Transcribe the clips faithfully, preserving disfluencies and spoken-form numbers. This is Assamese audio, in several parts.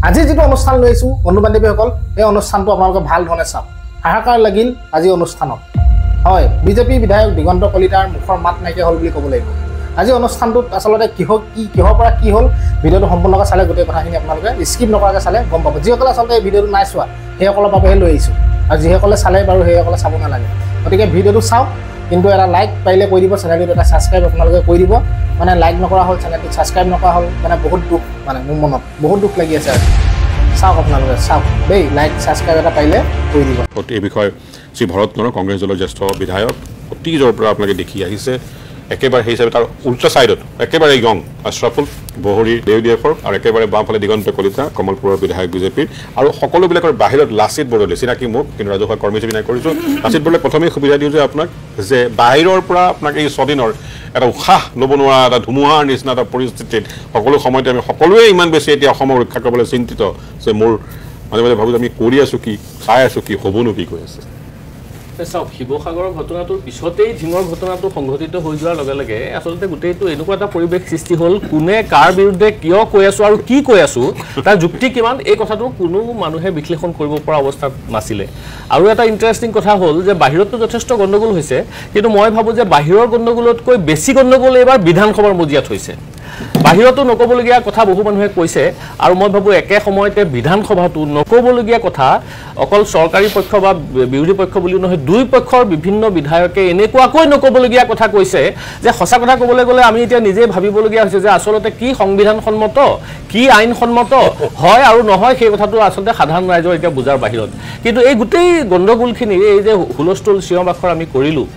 আজি যেটো অনুষ্ঠান লৈছো বন্ধু বান্ধৱীসকল এই অনুষ্ঠানটো আপোনালোকে ভাল ধৰণে চাওক হাহাকাৰ লাগিল আজি অনুষ্ঠানত হয় বিজেপি বিধায়ক দিগন্ত কলিতাৰ মুখৰ মাত নাইকিয়া হ'ল বুলি ক'ব লাগিব আজি অনুষ্ঠানটোত আসলতে কিহ কি কিহৰ পৰা কি হ'ল ভিডিঅ'টো সম্পূৰ্ণকৈ চালে গোটেই কথাখিনি আপোনালোকে স্কিপ নকৰাকৈ চালে গম পাব যিসকলে আচলতে এই ভিডিঅ'টো নাই চোৱা সেইসকলৰ বাবেহে লৈ আহিছোঁ আৰু যিসকলে চালে বাৰু সেইসকলে চাব নালাগে গতিকে ভিডিঅ'টো চাওক কিন্তু এটা লাইক পাৰিলে কৰি দিব চেনেলটো এটা সাবস্ক্ৰাইব আপোনালোকে কৰি দিব মানে লাইক নকৰা হ'ল চেনেলটো সাবস্ক্ৰাইব নকৰা হ'ল মানে বহুত দুখ মানে মোৰ মনত বহুত দুখ লাগি আছে চাওক আপোনালোকে চাওক দেই লাইক সাবস্ক্ৰাইব এটা পাৰিলে কৰি দিব এই বিষয়ে শ্ৰী ভৰত নৰহ কংগ্ৰেছ দলৰ জ্যেষ্ঠ বিধায়ক অতীজৰ পৰা আপোনালোকে দেখি আহিছে একেবাৰে সেই হিচাপে তাৰ উল্টা সাইডত একেবাৰে ইয়ং আশৰাফুল বহৰি দেউডিএফৰ আৰু একেবাৰে বামফালে দিগন্ত কলিতা কমলপুৰৰ বিধায়ক বিজেপিৰ আৰু সকলোবিলাকৰ বাহিৰত লাচিত বৰদলৈ চিনাকি মোক কিন্তু ৰাজহুৱা কৰ্মী হিচাপে নাই কৰিছোঁ লাচিত বৰদলৈ প্ৰথমেই সুবিধা দিওঁ যে আপোনাক যে বাহিৰৰ পৰা আপোনাক এই ছদিনৰ এটা উশাহ ল'ব নোৱাৰা এটা ধুমুহাৰ নিচিনা এটা পৰিস্থিতিত সকলো সময়তে আমি সকলোৱে ইমান বেছি এতিয়া অসমক ৰক্ষা কৰিবলৈ চিন্তিত যে মোৰ মাজে মাজে ভাবোঁ আমি কৰি আছোঁ কি চাই আছোঁ কি হ'বনো কি কৈ আছে চাওক শিৱসাগৰৰ ঘটনাটোৰ পিছতেই ঝিঙৰ ঘটনাটো সংঘটিত হৈ যোৱাৰ লগে লগে আচলতে গোটেইটো এনেকুৱা এটা পৰিৱেশ সৃষ্টি হ'ল কোনে কাৰ বিৰুদ্ধে কিয় কৈ আছোঁ আৰু কি কৈ আছোঁ তাৰ যুক্তি কিমান এই কথাটো কোনো মানুহে বিশ্লেষণ কৰিব পৰা অৱস্থাত নাছিলে আৰু এটা ইণ্টাৰেষ্টিং কথা হ'ল যে বাহিৰততো যথেষ্ট গণ্ডগোল হৈছে কিন্তু মই ভাবোঁ যে বাহিৰৰ গণ্ডগোলতকৈ বেছি গণ্ডগোল এইবাৰ বিধানসভাৰ মজিয়াত হৈছে বাহিৰতো নকবলগীয়া কথা বহু মানুহে কৈছে আৰু মই ভাবোঁ একে সময়তে বিধানসভাটো নকবলগীয়া কথা অকল চৰকাৰী পক্ষ বা বিৰোধী পক্ষ বুলি নহয় দুই পক্ষৰ বিভিন্ন বিধায়কে এনেকুৱাকৈ নকবলগীয়া কথা কৈছে যে সঁচা কথা ক'বলৈ গ'লে আমি এতিয়া নিজে ভাবিবলগীয়া হৈছে যে আচলতে কি সংবিধানসন্মত কি আইনসন্মত হয় আৰু নহয় সেই কথাটো আচলতে সাধাৰণ ৰাইজৰ এতিয়া বুজাৰ বাহিৰত কিন্তু এই গোটেই গণ্ডগোলখিনি এই যে হুলস্থুল চিঞৰ বাখৰ আমি কৰিলোঁ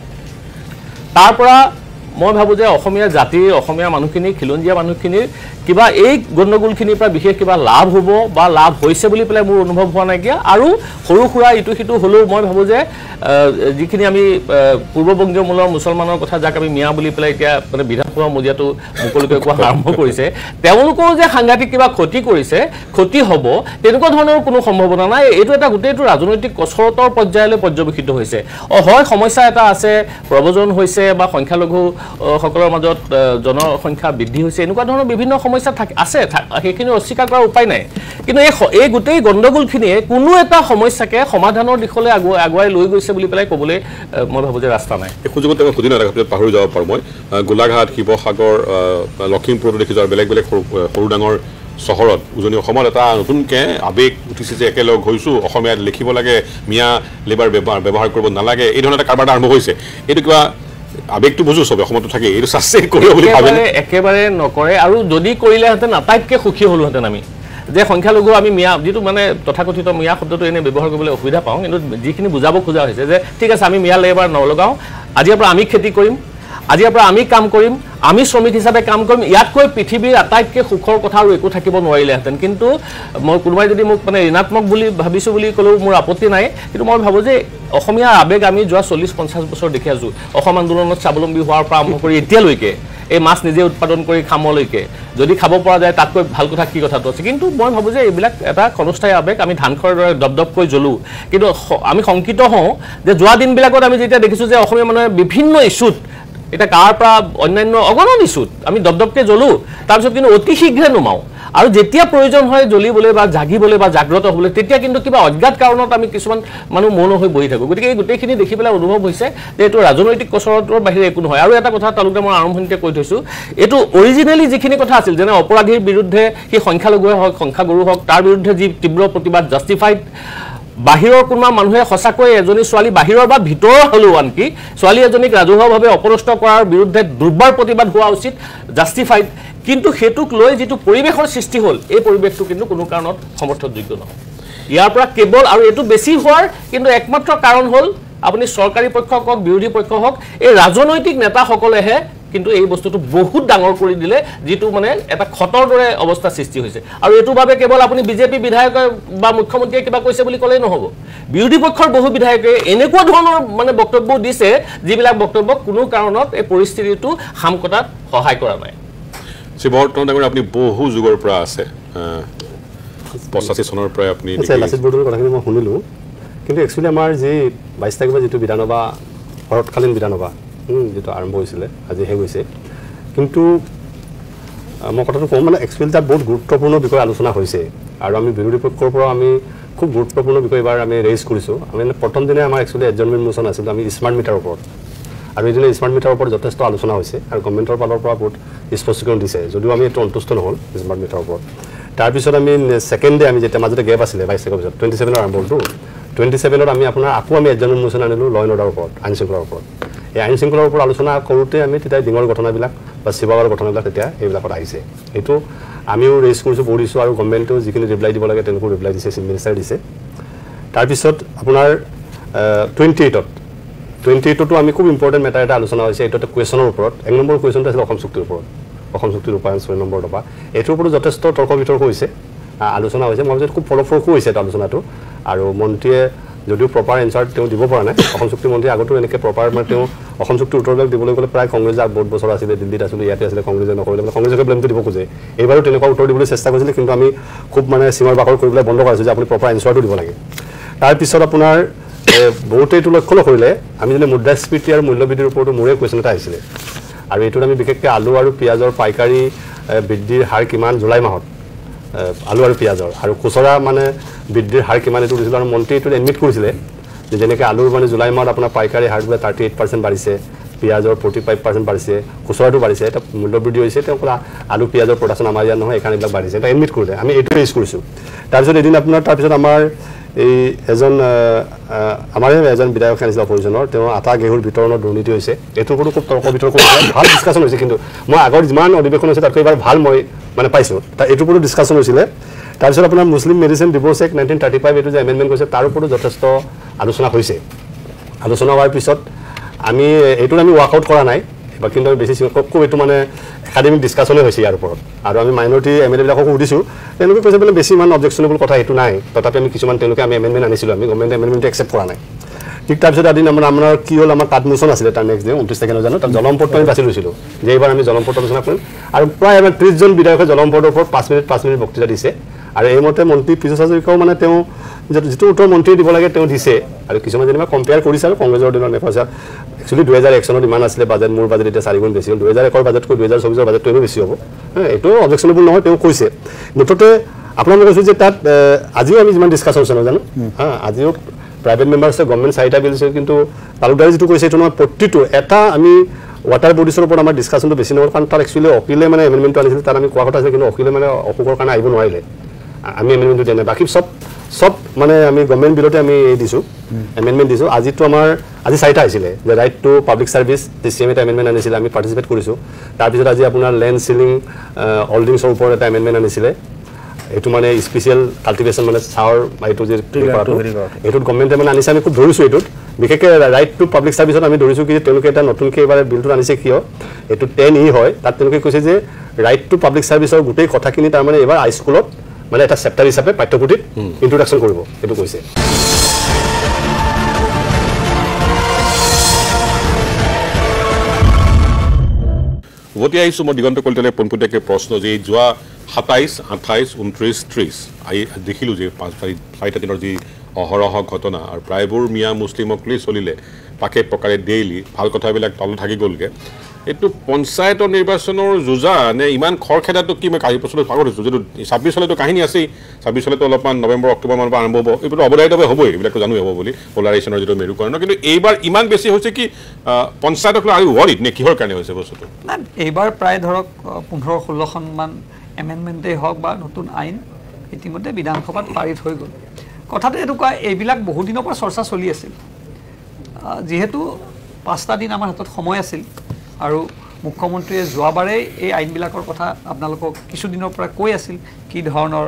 তাৰ পৰা মই ভাবোঁ যে অসমীয়া জাতিৰ অসমীয়া মানুহখিনি খিলঞ্জীয়া মানুহখিনিৰ কিবা এই গণ্ডগোলখিনিৰ পৰা বিশেষ কিবা লাভ হ'ব বা লাভ হৈছে বুলি পেলাই মোৰ অনুভৱ হোৱা নাইকিয়া আৰু সৰু সুৰা ইটো সিটো হ'লেও মই ভাবোঁ যে যিখিনি আমি পূৰ্ববংগীয় মূলৰ মুছলমানৰ কথা যাক আমি মিয়া বুলি পেলাই এতিয়া মানে বিধানসভা মজিয়াটো মুকলিকৈ কোৱা আৰম্ভ কৰিছে তেওঁলোকেও যে সাংঘাতিক কিবা ক্ষতি কৰিছে ক্ষতি হ'ব তেনেকুৱা ধৰণৰ কোনো সম্ভাৱনা নাই এইটো এটা গোটেইটো ৰাজনৈতিক কচৰতৰ পৰ্যায়লৈ পৰ্যবেক্ষিত হৈছে অঁ হয় সমস্যা এটা আছে প্ৰব্ৰজন হৈছে বা সংখ্যালঘু সকলৰ মাজত জনসংখ্যা বৃদ্ধি হৈছে এনেকুৱা ধৰণৰ বিভিন্ন সমস্যা থাকে আছে সেইখিনি অস্বীকাৰ কৰাৰ উপায় নাই কিন্তু এই এই গোটেই গণ্ডগোলখিনিয়ে কোনো এটা সমস্যাকে সমাধানৰ দিশলৈ আগুৱাই আগুৱাই লৈ গৈছে বুলি পেলাই ক'বলৈ মই ভাবোঁ যে ৰাস্তা নাই এই সুযোগত মই সুধি নাই পাহৰি যাব পাৰোঁ মই গোলাঘাট শিৱসাগৰ লখিমপুৰতো দেখিছোঁ আৰু বেলেগ বেলেগ সৰু সৰু ডাঙৰ চহৰত উজনি অসমত এটা নতুনকৈ আৱেগ উঠিছে যে একেলগ হৈছোঁ অসমীয়াত লিখিব লাগে মিয়া লেবাৰ ব্যৱহাৰ ব্যৱহাৰ কৰিব নালাগে এই ধৰণৰ এটা কাৰবাৰ আৰম্ভ হৈছে এইটো কিবা আৱেগটো বুজো চবে অসমতো থাকে এইটো চাকচেছ কৰিব বুলি ভাবে একেবাৰে নকৰে আৰু যদি কৰিলেহেঁতেন আটাইতকৈ সুখী হ'লোহেঁতেন আমি যে সংখ্যালঘু আমি মিয়া যিটো মানে তথাকথিত মিয়া শব্দটো এনে ব্যৱহাৰ কৰিবলৈ অসুবিধা পাওঁ কিন্তু যিখিনি বুজাব খোজা হৈছে যে ঠিক আছে আমি মিয়া লেবাৰ নলগাওঁ আজিৰ পৰা আমি খেতি কৰিম আজিৰ পৰা আমি কাম কৰিম আমি শ্ৰমিক হিচাপে কাম কৰিম ইয়াতকৈ পৃথিৱীৰ আটাইতকৈ সুখৰ কথা আৰু একো থাকিব নোৱাৰিলেহেঁতেন কিন্তু মই কোনোবাই যদি মোক মানে ঋণাত্মক বুলি ভাবিছোঁ বুলি ক'লেও মোৰ আপত্তি নাই কিন্তু মই ভাবোঁ যে অসমীয়া আৱেগ আমি যোৱা চল্লিছ পঞ্চাছ বছৰ দেখি আছোঁ অসম আন্দোলনত স্বাৱলম্বী হোৱাৰ পৰা আৰম্ভ কৰি এতিয়ালৈকে এই মাছ নিজে উৎপাদন কৰি খামলৈকে যদি খাব পৰা যায় তাতকৈ ভাল কথা কি কথাটো আছে কিন্তু মই ভাবোঁ যে এইবিলাক এটা ক্ষণস্থায়ী আৱেগ আমি ধান খৰৰ দৰে দপদপকৈ জ্বলোঁ কিন্তু আমি শংকিত হওঁ যে যোৱা দিনবিলাকত আমি যেতিয়া দেখিছোঁ যে অসমীয়া মানুহে বিভিন্ন ইছ্যুত এতিয়া কাৰ পৰা অন্যান্য অগণন ইছ্যুত আমি দপদপকৈ জ্বলোঁ তাৰপিছত কিন্তু অতি শীঘ্ৰে নুমাওঁ আৰু যেতিয়া প্ৰয়োজন হয় জ্বলিবলৈ বা জাগিবলৈ বা জাগ্ৰত হ'বলৈ তেতিয়া কিন্তু কিবা অজ্ঞাত কাৰণত আমি কিছুমান মানুহ মৌন হৈ বহি থাকোঁ গতিকে এই গোটেইখিনি দেখি পেলাই অনুভৱ হৈছে যে এইটো ৰাজনৈতিক কচৰতৰ বাহিৰে একো নহয় আৰু এটা কথা তালোকে মই আৰম্ভণিতে কৈ থৈছোঁ এইটো অৰিজিনেলি যিখিনি কথা আছিল যেনে অপৰাধীৰ বিৰুদ্ধে সি সংখ্যালঘুৱে হওক সংখ্যাগুৰু হওক তাৰ বিৰুদ্ধে যি তীব্ৰ প্ৰতিবাদ জাষ্টিফাইড বাহিৰৰ কোনোবা মানুহে সঁচাকৈ এজনী ছোৱালী বাহিৰৰ বা ভিতৰৰ হ'লেও আনকি ছোৱালী এজনীক ৰাজহুৱাভাৱে অপনষ্ট কৰাৰ বিৰুদ্ধে দুৰ্বাৰ প্ৰতিবাদ হোৱা উচিত জাষ্টিফাইড কিন্তু সেইটোক লৈ যিটো পৰিৱেশৰ সৃষ্টি হ'ল এই পৰিৱেশটো কিন্তু কোনো কাৰণত সমৰ্থনযোগ্য নহয় ইয়াৰ পৰা কেৱল আৰু এইটো বেছি হোৱাৰ কিন্তু একমাত্ৰ কাৰণ হ'ল আপুনি চৰকাৰী পক্ষ হওক বিৰোধী পক্ষ হওক এই ৰাজনৈতিক নেতাসকলেহে কিন্তু এই বস্তুটো বহুত ডাঙৰ কৰি দিলে যিটো মানে এটা খতৰ দৰে অৱস্থা সৃষ্টি হৈছে আৰু এইটো বাবে কেৱল আপুনি বিজেপি বিধায়ক বা মুখ্যমন্ত্ৰীয়ে কিবা কৈছে বুলি ক'লেই নহ'ব বিৰোধী পক্ষৰ বহু বিধায়কে এনেকুৱা ধৰণৰ মানে বক্তব্য দিছে যিবিলাক বক্তব্য কোনো কাৰণত এই পৰিস্থিতিটো হাম কটাত সহায় কৰা নাই শ্ৰীবৰ্তন ডাঙৰ আপুনি বহু যুগৰ পৰা আছে পঁচাশী চনৰ পৰাই আপুনি লাচিত বৰদলৈৰ কথাখিনি মই শুনিলোঁ কিন্তু একচুৱেলি আমাৰ যি বাইছ তাৰিখৰ যিটো বিধানসভা শৰৎকালীন বিধানসভা যেটো আৰম্ভ হৈছিলে আজি হে গৈছে কিন্তু মই কথাটো কওঁ মানে এক্সুৱেলি তাত বহুত গুৰুত্বপূৰ্ণ বিষয় আলোচনা হৈছে আৰু আমি বিৰোধী পক্ষৰ পৰা আমি খুব গুৰুত্বপূৰ্ণ বিষয় এবাৰ আমি ৰেইজ কৰিছোঁ আমি প্ৰথম দিনে আমাৰ এক্সুৱেলি এডজৰ্নমেণ্ট মোচন আছিল আমি স্মাৰ্ট মিটাৰৰ ওপৰত আৰু এইদিনে স্মাৰ্ট মিটাৰৰ ওপৰত যথেষ্ট আলোচনা হৈছে আৰু গভৰ্ণমেণ্টৰ ফালৰ পৰা বহুত স্পষ্টীকৰণ দিছে যদিও আমি এইটো সন্তুষ্ট নহ'ল স্মাৰ্ট মিটাৰৰ ওপৰত তাৰপিছত আমি ছেকেণ্ড ডে আমি যেতিয়া মাজতে গেপ আছিলে বাইছ তাৰিখৰ পিছত টুৱেণ্টি ছেভেনৰ আৰম্ভ হ'লতো টুৱেণ্টি ছেভেনত আমি আপোনাৰ আকৌ আমি এডজৰ্নমেণ্ট মোচন আনিলোঁ ল এণ্ড অৰ্ডাৰৰ ওপৰত আইন শৃংখলাৰ ওপৰত এই আইন শৃংখলাৰ ওপৰত আলোচনা কৰোঁতে আমি তেতিয়া ডিঙৰ ঘটনাবিলাক বা শিৱসাগৰৰ ঘটনাবিলাক তেতিয়া এইবিলাকত আহিছে এইটো আমিও ৰেইজ কৰিছোঁ পঢ়িছোঁ আৰু গভৰ্ণমেণ্টেও যিখিনি ৰিপ্লাই দিব লাগে তেওঁলোকেও ৰিপ্লাই দিছে চিফ মিনিষ্টাৰে দিছে তাৰপিছত আপোনাৰ টুৱেণ্টি এইটত টুৱেণ্টি এইটতো আমি খুব ইম্পৰ্টেণ্ট মেটাৰ এটা আলোচনা হৈছে এইটো এটা কুৱেশ্যনৰ ওপৰত এক নম্বৰ কুৱেশ্যনটো আছিল অসম চুক্তিৰ ওপৰত অসম চুক্তিৰ ৰূপায়ণ ছয় নম্বৰ দফা এইটোৰ ওপৰত যথেষ্ট তৰ্ক বিতৰ্ক হৈছে আলোচনা হৈছে মই ভাবিছোঁ খুব ফলপ্ৰসূ হৈছে এইটো আলোচনাটো আৰু মন্ত্ৰীয়ে যদিও প্ৰপাৰ এনচাৰ তেওঁ দিব পৰা নাই অসম চুক্তি মন্ত্ৰী আগতো এনেকৈ প্ৰপাৰ মানে তেওঁ অসম চুক্তিৰ উত্তৰবিলাক দিবলৈ গ'লে প্ৰায় কংগ্ৰেছে বহুত বছৰ আছিলে দিল্লীত আছিলে ইয়াতে আছিলে কংগ্ৰেছে নকৰিলে কংগ্ৰেছকে ব্লেমটো দিব খোজে এইবাৰো তেনেকুৱা উত্তৰ দিবলৈ চেষ্টা কৰিছিলে কিন্তু আমি খুব মানে সীমাৰ বাখৰ কৰিবলৈ বন্ধ কৰাইছোঁ যে আপুনি প্ৰপাৰ এনচাৰটো দিব লাগে তাৰপিছত আপোনাৰ বহুতে এইটো লক্ষ্য নকৰিলে আমি যদি মুদ্ৰাস্ফীতি আৰু মূল্যবৃদ্ধিৰ ওপৰতো মোৰে কুৱেশ্যন এটা আহিছিলে আৰু এইটোত আমি বিশেষকৈ আলু আৰু পিঁয়াজৰ পাইকাৰী বৃদ্ধিৰ হাৰ কিমান জুলাই মাহত আলু আৰু পিঁয়াজৰ আৰু খুচৰা মানে বৃদ্ধিৰ হাৰ কিমান এইটো দিছিলোঁ আৰু মন্ত্ৰী এইটোত এডমিট কৰিছিলে যে যেনেকৈ আলুৰ মানে জুলাই মাহত আপোনাৰ পাইকাৰী হাৰবিলাক থাৰ্টি এইট পাৰ্চেণ্ট বাঢ়িছে পিঁয়াজৰ ফৰ্টি ফাইভ পাৰ্চেণ্ট বাঢ়িছে খুচৰাটো বাঢ়িছে এটা মূল্যবৃদ্ধি হৈছে তেওঁ ক'লা আলু পিঁয়াজৰ প্ৰডাকশ্যন আমাৰ ইয়াত নহয় এইকাৰণে এইবিলাক বাঢ়িছে এটা এডমিট কৰিলে আমি এইটো ৰেইজ কৰিছোঁ তাৰপিছত এদিন আপোনাৰ তাৰপিছত আমাৰ এই এজন আমাৰে এজন বিধায়ক আনিছিলে অপজিশ্যনৰ তেওঁ আটা ঘেঁহুৰ বিতৰণৰ দুৰ্নীতি হৈছে এইটোৰ ওপৰতো খুব তৰ্ক বিতৰ্ক হৈছে ভাল ডিছকাশ্যন হৈছে কিন্তু মই আগৰ যিমান অধিৱেশন হৈছে তাতকৈ এইবাৰ ভাল মই মানে পাইছোঁ তাৰ এইটোৰ ওপৰতো ডিছকাশ্যন হৈছিলে তাৰপিছত আপোনাৰ Muslim medicine divorce act nineteen thirty five এইটো যে এমেণ্ডমেণ্ট কৰিছে তাৰ ওপৰতো যথেষ্ট আলোচনা হৈছে আলোচনা হোৱাৰ পিছত আমি এইটোত আমি ৱাৰ্কআউট কৰা নাই বা কিন্তু আমি বেছি খুব এইটো মানে একাডেমিক ডিছকাশ্যনেই হৈছে ইয়াৰ ওপৰত আৰু আমি মাইনৰিটি এম এল এবিলাককো সুধিছোঁ তেওঁলোকে কৈছে বোলে বেছি ইমান অবজেকশ্যনেবল কথা এইটো নাই তথাপি আমি কিছুমান তেওঁলোকে আমি এমেণ্ডমেণ্ট আনিছিলোঁ আমি গভৰ্ণমেণ্টে এমেণ্ডমেণ্টটো একচেপ্ট কৰা নাই ঠিক তাৰপিছত এদিন আমাৰ আমাৰ কি হ'ল আমাৰ কাঠমোচন আছিলে তাৰ নেক্সট ডে ঊনত্ৰিছ তাৰিখে জানো তাত জলম্পদটো আমি বাছি লৈছিলোঁ যে এইবাৰ আমি জলম্পদ আলোচনা কৰিম আৰু প্ৰায় আমাৰ ত্ৰিছজন বিধায়কে জলম্পদৰ ওপৰত পাঁচ মিনিট পাঁচ মিনিট বক্তৃতা দিছে আৰু এইমতে মন্ত্ৰী পীযুষ হাজৰিকাও মানে তেওঁ যিটো উত্তৰ মন্ত্ৰীয়ে দিব লাগে তেওঁ দিছে আৰু কিছুমান যেনিবা কম্পেয়াৰ কৰিছে আৰু কংগ্ৰেছৰ দিনৰ মেখা একচুৱেলি দুহেজাৰ এক চনত ইমান আছিলে বাজেট মোৰ বাজেট এতিয়া চাৰিগুণ বেছি হ'ল দুহেজাৰ একৰ বাজেটকৈ দুহেজাৰ চৌবিছৰ বাজেটটো এনেও বেছি হ'ব এইটো অবজেকশ্যনেবল নহয় তেওঁ কৈছে মুঠতে আপোনালোকে কৈছোঁ যে তাত আজিও আমি যিমান ডিছকাশ্যন হৈছে নাজানো হা আজিও প্ৰাইভেট মেম্বাৰ্ছে গভৰ্ণমেণ্ট চাৰিটা বিল দিছে কিন্তু তালুকদাৰে যিটো কৈছে এইটো নহয় প্ৰতিটো এটা আমি ৱাটাৰ বডিছৰ ওপৰত আমাৰ ডিছকাশ্যনটো বেছি নহ'ল কাৰণ তাত একচুৱেলি অকিলে মানে এমেণ্ডমেণ্টটো আনিছিল তাত আমি কোৱা কথা আছিল কিন্তু অকিলে মানে অসুখৰ কাৰণে আহিব নোৱাৰিলে আমি এমেণ্ডমেণ্টটো দিয়া নাই বাকী চব চব মানে আমি গভৰ্ণমেণ্ট বিলতে আমি দিছোঁ এমেণ্ডমেণ্ট দিছোঁ আজিতো আমাৰ আজি চাৰিটা আহিছিলে যে right to public service D C M এটা এমেণ্ডমেণ্ট আনিছিলে আমি পাৰ্টিচিপেট কৰিছোঁ তাৰপিছত আজি আপোনাৰ লেণ্ড চিলিং হল্ডিংছৰ ওপৰত এটা এমেণ্ডমেণ্ট আনিছিলে এইটো মানে স্পেচিয়েল কাল্টিভেশ্যন মানে চাহৰ এইটো যে কৰাটো এইটোত গভৰ্ণমেণ্টে মানে আনিছে আমি খুব ধৰিছোঁ এইটোত বিশেষকৈ ৰাইট টু পাব্লিক ছাৰ্ভিচত আমি ধৰিছোঁ কি তেওঁলোকে এটা নতুনকৈ এইবাৰ বিলটো আনিছে কিয় এইটো টেন ই হয় তাত তেওঁলোকে কৈছে যে ৰাইট টু পাব্লিক ছাৰ্ভিচৰ গোটেই কথাখিনি তাৰমানে এইবাৰ হাইস্কুলত মানে এটা চেপ্টাৰ হিচাপে পাঠ্যপুথিত ইন্ট্ৰডাকশ্যন কৰিব এইটো কৈছে উভতি আহিছোঁ মই দিগন্ত কলিতালৈ পোনপটীয়াকৈ প্ৰশ্ন যে যোৱা সাতাইছ আঠাইছ ঊনত্ৰিছ ত্ৰিছ আহি দেখিলোঁ যে পাঁচ চাৰি চাৰিটা দিনৰ যি অহৰহ ঘটনা আৰু প্ৰায়বোৰ মিয়া মুছলিমক লৈ চলিলে পাকে পকাৰে ডেইলি ভাল কথাবিলাক তলত থাকি গ'লগৈ এইটো পঞ্চায়তৰ নিৰ্বাচনৰ যুঁজা নে ইমান খৰখেদাটো কি মই কাহি বছৰলৈ পাগল হৈছোঁ যিটো ছাব্বিছ চলেতো কাহিনী আছেই ছাব্বিছ চলেতো অলপমান নৱেম্বৰ অক্টোবৰ মানৰ পৰা আৰম্ভ হ'ব এইবোৰতো অৱধাৰিতভাৱে হ'বই এইবিলাকতো জানোৱেই হ'ব বুলি পলাৰাইজেশ্যনৰ যিটো মেৰুকৰণ কিন্তু এইবাৰ ইমান বেছি হৈছে কি পঞ্চায়তক লৈ আৰু ৱৰিড নে কিহৰ কাৰণে হৈছে বস্তুটো না এইবাৰ প্ৰায় ধৰক পোন্ধৰ ষোল্লখনমান এমেণ্ডমেণ্টেই হওক বা নতুন আইন ইতিমধ্যে বিধানসভাত পাৰিত হৈ গ'ল কথাটো এনেকুৱা এইবিলাক বহুদিনৰ পৰা চৰ্চা চলি আছিল যিহেতু পাঁচটা দিন আমাৰ হাতত সময় আছিল আৰু মুখ্যমন্ত্ৰীয়ে যোৱাবাৰেই এই আইনবিলাকৰ কথা আপোনালোকক কিছুদিনৰ পৰা কৈ আছিল কি ধৰণৰ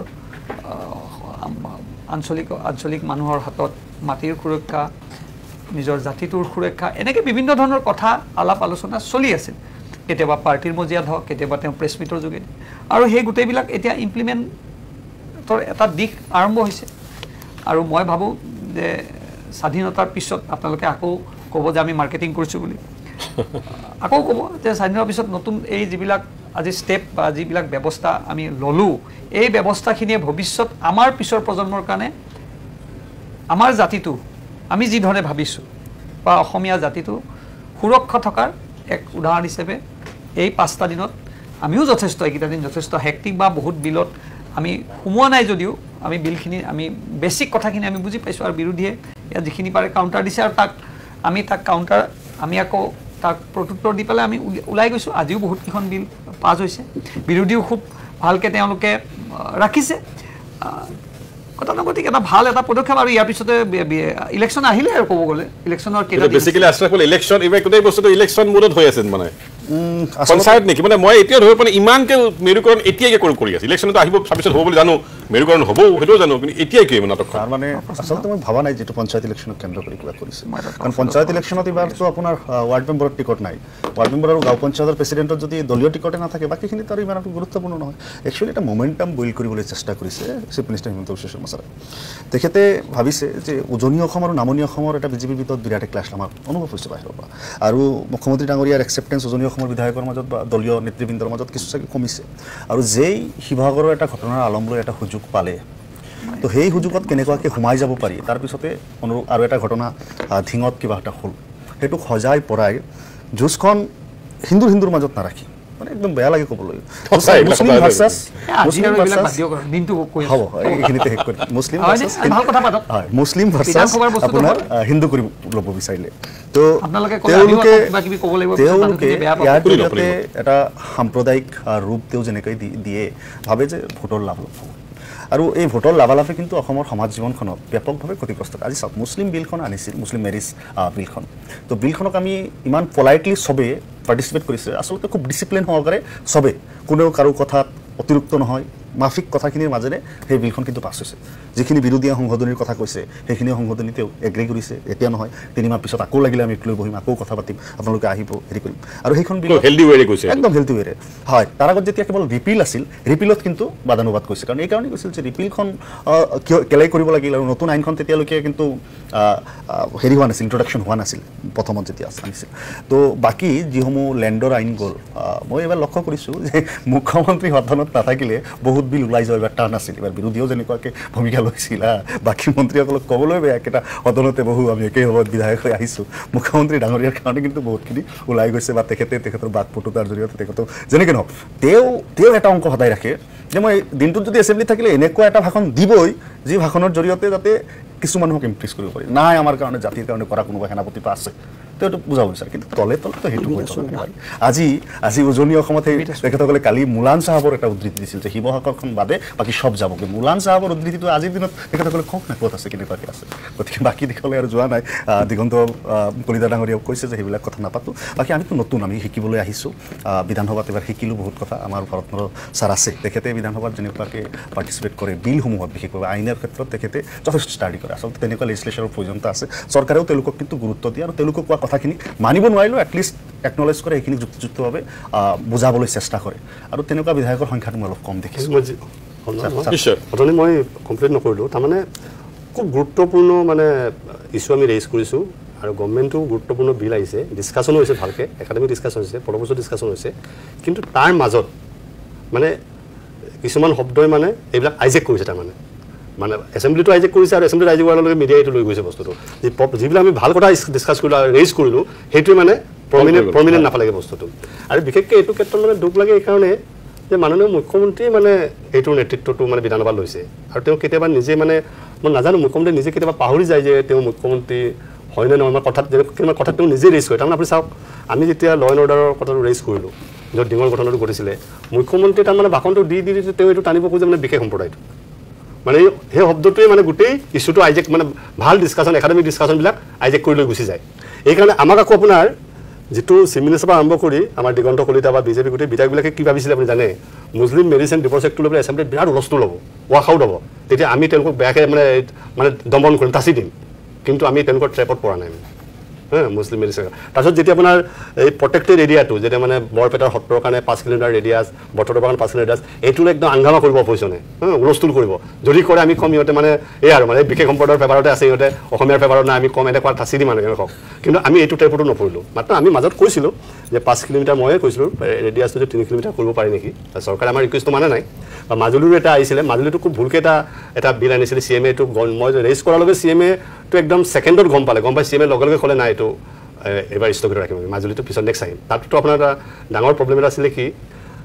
আঞ্চলিক আঞ্চলিক মানুহৰ হাতত মাটিৰ সুৰক্ষা নিজৰ জাতিটোৰ সুৰক্ষা এনেকৈ বিভিন্ন ধৰণৰ কথা আলাপ আলোচনা চলি আছিল কেতিয়াবা পাৰ্টিৰ মজিয়াত হওক কেতিয়াবা তেওঁ প্ৰেছ মিটৰ যোগেদি আৰু সেই গোটেইবিলাক এতিয়া ইমপ্লিমেণ্টৰ এটা দিশ আৰম্ভ হৈছে আৰু মই ভাবোঁ যে স্বাধীনতাৰ পিছত আপোনালোকে আকৌ ক'ব যে আমি মাৰ্কেটিং কৰিছোঁ বুলি আকৌ ক'ব যে স্বাধীনতাৰ পিছত নতুন এই যিবিলাক আজি ষ্টেপ বা যিবিলাক ব্যৱস্থা আমি ল'লোঁ এই ব্যৱস্থাখিনিয়ে ভৱিষ্যত আমাৰ পিছৰ প্ৰজন্মৰ কাৰণে আমাৰ জাতিটো আমি যি ধৰণে ভাবিছোঁ বা অসমীয়া জাতিটো সুৰক্ষা থকাৰ এক উদাহৰণ হিচাপে এই পাঁচটা দিনত আমিও যথেষ্ট এইকেইটা দিন যথেষ্ট হেক্টিক বা বহুত বিলত আমি সোমোৱা নাই যদিও আমি বিলখিনি আমি বেছিক কথাখিনি আমি বুজি পাইছোঁ আৰু বিৰোধীয়ে ইয়াত যিখিনি পাৰে কাউণ্টাৰ দিছে আৰু তাক আমি তাক কাউণ্টাৰ আমি আকৌ তাক প্ৰত্যুত্তৰ দি পেলাই আমি ওলাই গৈছোঁ আজিও বহুতকেইখন বিল পাছ হৈছে বিৰোধীও খুব ভালকৈ তেওঁলোকে ৰাখিছে গতানুগতিক এটা ভাল এটা পদক্ষেপ আৰু ইয়াৰ পিছতে ইলেকশ্যন আহিলে আৰু ক'ব গ'লে ইলেকশ্যনৰ বেচিকেলি আছৰাফুল ইলেকশ্যন এইবাৰ গোটেই বস্তুটো ইলেকশ্যন মুডত হৈ আছে মানে পঞ্চায়ত নেকি মানে মই এতিয়া ধৰিব মানে ইমানকে মেৰুকৰণ এতিয়াকে কৰি আছে ইলেকশ্যনটো আহিব তাৰপিছত হ'ব বুলি জানো মেৰুকৰণ হ'ব সেইটোও জানো কিন্তু এতিয়া কি নাটক তাৰ মানে আচলতে মই ভাবা নাই যেটো পঞ্চায়ত ইলেকশ্যনক কেন্দ্ৰ কৰি কিবা কৰিছে কাৰণ পঞ্চায়ত ইলেকশ্যনত এবাৰতো আপোনাৰ ৱাৰ্ড মেম্বাৰৰ টিকট নাই ৱাৰ্ড মেম্বাৰ আৰু গাঁও পঞ্চায়তৰ প্ৰেচিডেণ্টৰ যদি দলীয় টিকটে নাথাকে বাকীখিনি তাৰ ইমান গুৰুত্বপূৰ্ণ নহয় একচুৱেলি এটা মমেণ্টাম বিল্ড কৰিবলৈ চেষ্টা কৰিছে চিফ মিনিষ্টাৰ হিমন্ত বিশ্ব শৰ্মা ছাৰে তেখেতে ভাবিছে যে উজনি অসম আৰু নামনি অসমৰ এটা বিজেপিৰ ভিতৰত বিৰাট ক্লাছ আমাৰ অনুভৱ হৈছে বাহিৰৰ পৰা আৰু মুখ্যমন্ত্ৰী ডাঙৰীয়াৰ একচেপ্টেঞ্চ উজনি অসমৰ বিধায়কৰ মাজত বা দলীয় নেতৃবৃন্দৰ মাজত কিছু চাগে কমিছে আৰু যেই শিৱসাগৰৰ এটা ঘটনাৰ আলম লৈ এটা সুযোগ পালে তো সেই সুযোগত কেনেকুৱাকৈ সোমাই যাব পাৰি তাৰপিছতে অনুৰূপ আৰু এটা ঘটনা ধিঙত কিবা এটা হ'ল সেইটোক সজাই পৰাই যুঁজখন হিন্দুৰ হিন্দুৰ মাজত নাৰাখি মানে একদম বেয়া লাগে ক'বলৈ মুছলিম ভাৰ্চাছ মুছলিম ভাৰ্চাছ হ'ব এইখিনিতে শেষ কৰি মুছলিম ভাৰ্চাছ হয় মুছলিম ভাৰ্চাছ আপোনাৰ হিন্দু কৰি ল'ব বিচাৰিলে তো তেওঁলোকে তেওঁলোকে ইয়াৰ জৰিয়তে এটা সাম্প্ৰদায়িক ৰূপ তেওঁ যেনেকৈ দিয়ে ভাবে যে ভোটৰ লাভ ল'ব আৰু এই ভোটৰ লাভালাভে কিন্তু অসমৰ সমাজ জীৱনখনত ব্যাপকভাৱে ক্ষতিগ্ৰস্ত আজি চাওক মুছলিম বিলখন আনিছিল মুছলিম মেৰিজ বিলখন তো বিলখনক আমি ইমান পলাইটলি চবে পাৰ্টিচিপেট কৰিছে আচলতে খুব ডিচিপ্লিন সহকাৰে চবে কোনেও কাৰো কথাত অতিৰিক্ত নহয় মাফিক কথাখিনিৰ মাজেৰে সেই বিলখন কিন্তু পাছ হৈছে যিখিনি বিৰোধীয়ে সংশোধনীৰ কথা কৈছে সেইখিনি সংশোধনী তেওঁ এগ্ৰি কৰিছে এতিয়া নহয় তিনিমাহ পিছত আকৌ লাগিলে আমি লৈ বহিম আকৌ কথা পাতিম আপোনালোকে আহিব হেৰি কৰিম আৰু সেইখন বিল হেল্ডি ৱেৰে কৈছে একদম হেল্ডি ৱেৰে হয় তাৰ আগত যেতিয়া কেৱল ৰিপিল আছিল ৰিপিলত কিন্তু বাদানুবাদ কৰিছে কাৰণ এইকাৰণে কৈছিল যে ৰিপিলখন কেলাই কৰিব লাগিল আৰু নতুন আইনখন তেতিয়ালৈকে কিন্তু হেৰি হোৱা নাছিল ইন্ট্ৰডাকশ্যন হোৱা নাছিল প্ৰথমত যেতিয়া আনিছিল তো বাকী যিসমূহ লেণ্ডৰ আইন গ'ল মই এবাৰ লক্ষ্য কৰিছোঁ যে মুখ্যমন্ত্ৰী সদনত নাথাকিলে বহুত বিল ওলাই যোৱা এবাৰ টান আছিল এবাৰ বিৰোধীয়েও যেনেকুৱাকৈ ভূমিকা লৈছিল বাকী মন্ত্ৰীসকলক ক'বলৈ বেয়া একেটা সদনতে বহু আমি একেই সময়ত বিধায়ক হৈ আহিছোঁ মুখ্যমন্ত্ৰী ডাঙৰীয়াৰ কাৰণে কিন্তু বহুতখিনি ওলাই গৈছে বা তেখেতে তেখেতৰ বাক পটুতাৰ জৰিয়তে তেখেতক যেনেকৈ নহওক তেওঁ তেওঁ এটা অংক সদায় ৰাখে যে মই দিনটোত যদি এছেম্বলি থাকিলে এনেকুৱা এটা ভাষণ দিবই যি ভাষণৰ জৰিয়তে যাতে কিছু মানুহক ইমপ্ৰেছ কৰিব পাৰি নাই আমাৰ কাৰণে জাতিৰ কাৰণে কৰা কোনোবা সেনাপতি আছে তেওঁটো বুজাব বিচাৰে কিন্তু তলে তলেতো সেইটো হৈ চলে আজি আজি উজনি অসমত সেই তেখেতসকলে কালি মুলান চাহাবৰ এটা উদ্ধৃতি দিছিল যে শিৱসাগৰখন বাদে বাকী চব যাবগৈ মুলান চাহাবৰ উদ্ধৃতিটো আজিৰ দিনত তেখেতসকলে কওক না ক'ত আছে কেনেকুৱাকৈ আছে গতিকে বাকী দিশলৈ আৰু যোৱা নাই দিগন্ত কলিতা ডাঙৰীয়াও কৈছে যে সেইবিলাক কথা নাপাতোঁ বাকী আমিতো নতুন আমি শিকিবলৈ আহিছোঁ বিধানসভাত এবাৰ শিকিলোঁ বহুত কথা আমাৰ ভৰতনৰ ছাৰ আছে তেখেতে বিধানসভাত যেনেকুৱাকৈ পাৰ্টিচিপেট কৰে বিলসমূহত বিশেষকৈ আইনৰ ক্ষেত্ৰত তেখেতে যথেষ্ট ষ্টাডি কৰে আচলতে তেনেকুৱা লেজিছলেশ্যনৰ প্ৰয়োজনতা আছে চৰকাৰেও তেওঁলোকক কিন্তু গুৰুত্ব দিয়ে আৰু তেওঁলোকক কোৱা কথাখিনি মানিব নোৱাৰিলেও এটলিষ্ট একনলেজ কৰে সেইখিনি যুক্তিযুক্তভাৱে বুজাবলৈ চেষ্টা কৰে আৰু তেনেকুৱা বিধায়কৰ সংখ্যাটো মই অলপ কম দেখিছোঁ অথনি মই কমপ্লেইন নকৰিলোঁ তাৰমানে খুব গুৰুত্বপূৰ্ণ মানে ইছ্যু আমি ৰেইজ কৰিছোঁ আৰু গভৰ্ণমেণ্টো গুৰুত্বপূৰ্ণ বিল আহিছে ডিছকাশ্যনো হৈছে ভালকৈ একাডেমিক ডিছকাশ্যন হৈছে পৰৱৰ্তী ডিছকাশ্যন হৈছে কিন্তু তাৰ মাজত মানে কিছুমান শব্দই মানে এইবিলাক আইজেক কৰিছে তাৰমানে মানে এছেম্বলিটো আইজেক কৰিছে আৰু এছেম্বলিত আইজেক কৰাৰ লগে মিডিয়া এইটো লৈ গৈছে বস্তুটো যিবিলাক আমি ভাল কথা ডিছকাছ কৰিলোঁ আৰু ৰেইজ কৰিলোঁ সেইটোৱে মানে প্ৰমিনেণ্ট প্ৰমিনেণ্ট নাপালেগৈ বস্তুটো আৰু বিশেষকৈ এইটো ক্ষেত্ৰত মানে দুখ লাগে এইকাৰণে যে মাননীয় মুখ্যমন্ত্ৰীয়ে মানে এইটোৰ নেতৃত্বটো মানে বিধানসভাত লৈছে আৰু তেওঁ কেতিয়াবা নিজে মানে মই নাজানো মুখ্যমন্ত্ৰীয়ে নিজে কেতিয়াবা পাহৰি যায় যে তেওঁ মুখ্যমন্ত্ৰী হয়নে নহয় আমাৰ কথাত কেনেকুৱা কথাত তেওঁ নিজে ৰেইজ কৰে তাৰমানে আপুনি চাওক আমি যেতিয়া ল এণ্ড অৰ্ডাৰৰ কথাটো ৰেইজ কৰিলোঁ য'ত ডিঙৰ ঘটনাটো ঘটিছিলে মুখ্যমন্ত্ৰীয়ে তাৰমানে ভাষণটো দি দি তেওঁ এইটো টানিব খোজে মানে বিশেষ সম্প্ৰদায়টো মানে সেই শব্দটোৱে মানে গোটেই ইছ্যুটো আইজেক মানে ভাল ডিছকাশ্যন একাডেমিক ডিছকাশ্যনবিলাক আইজেক কৰি লৈ গুচি যায় এইকাৰণে আমাক আকৌ আপোনাৰ যিটো চিফ মিনিষ্টাৰৰ পৰা আৰম্ভ কৰি আমাৰ দিগন্ত কলিতা বা বিজেপি গোটেই বিধায়কবিলাকে কি ভাবিছিলে আপুনি জানে মুছলিম মেৰিজ এণ্ড ডিভৰ্চ এক্টটো লৈ পেলাই এছেম্বলিত বিৰাট হুলস্থুল ল'ব ৱাক আউট হ'ব তেতিয়া আমি তেওঁলোকক বেয়াকৈ মানে মানে দমন কৰিম তাচি দিম কিন্তু আমি তেওঁলোকৰ ট্ৰেপত পৰা নাই হ্যাঁ মুছলিম মেৰিজ তাৰপিছত যেতিয়া আপোনাৰ এই প্ৰটেক্টেড এৰিয়াটো যেতিয়া মানে বৰপেটাৰ সত্ৰৰ কাৰণে পাঁচ কিলোমিটাৰ ৰেডিয়াছ বটদ্ৰৱাৰ কাৰণে পাঁচ কিলোমিটাৰ ৰেডিয়াছ এইটো একদম আংগামা কৰিব অপজিশ্যনে হ্যাঁ হুলস্থুল কৰিব যদি কৰে আমি কম ইহঁতে মানে এই আৰু মানে বিশেষ সম্প্ৰদায়ৰ পেপাৰতে আছে ইহঁতে অসমীয়াৰ পেপাৰত নাই আমি কম এনেকুৱা ঠাচি দিম মানুহ কওক কিন্তু আমি এইটো ট্ৰেপতো নপৰিলোঁ মাত্ৰ আমি মাজত কৈছিলোঁ যে পাঁচ কিলোমিটাৰ ময়ে কৈছিলোঁ ৰেডিয়াছটো যে তিনি কিলোমিটাৰ কৰিব পাৰি নেকি চৰকাৰে আমাৰ ৰিকুৱেষ্টটো মানে নাই বা মাজুলীৰো এটা আহিছিলে মাজুলীটো খুব ভুলকৈ এটা এটা বিল আনিছিলে চি এম এটো মই ৰেইজ কৰাৰ লগে চি এম এটো একদম ছেকেণ্ডত গম পালে গম পাই চি এম এ লগে লগে ক'লে নাই এইটো এবাৰ স্থগিত ৰাখিম মাজুলীটো পিছত নেক্সট আহিম তাততো আপোনাৰ এটা ডাঙৰ প্ৰব্লেম এটা আছিলে কি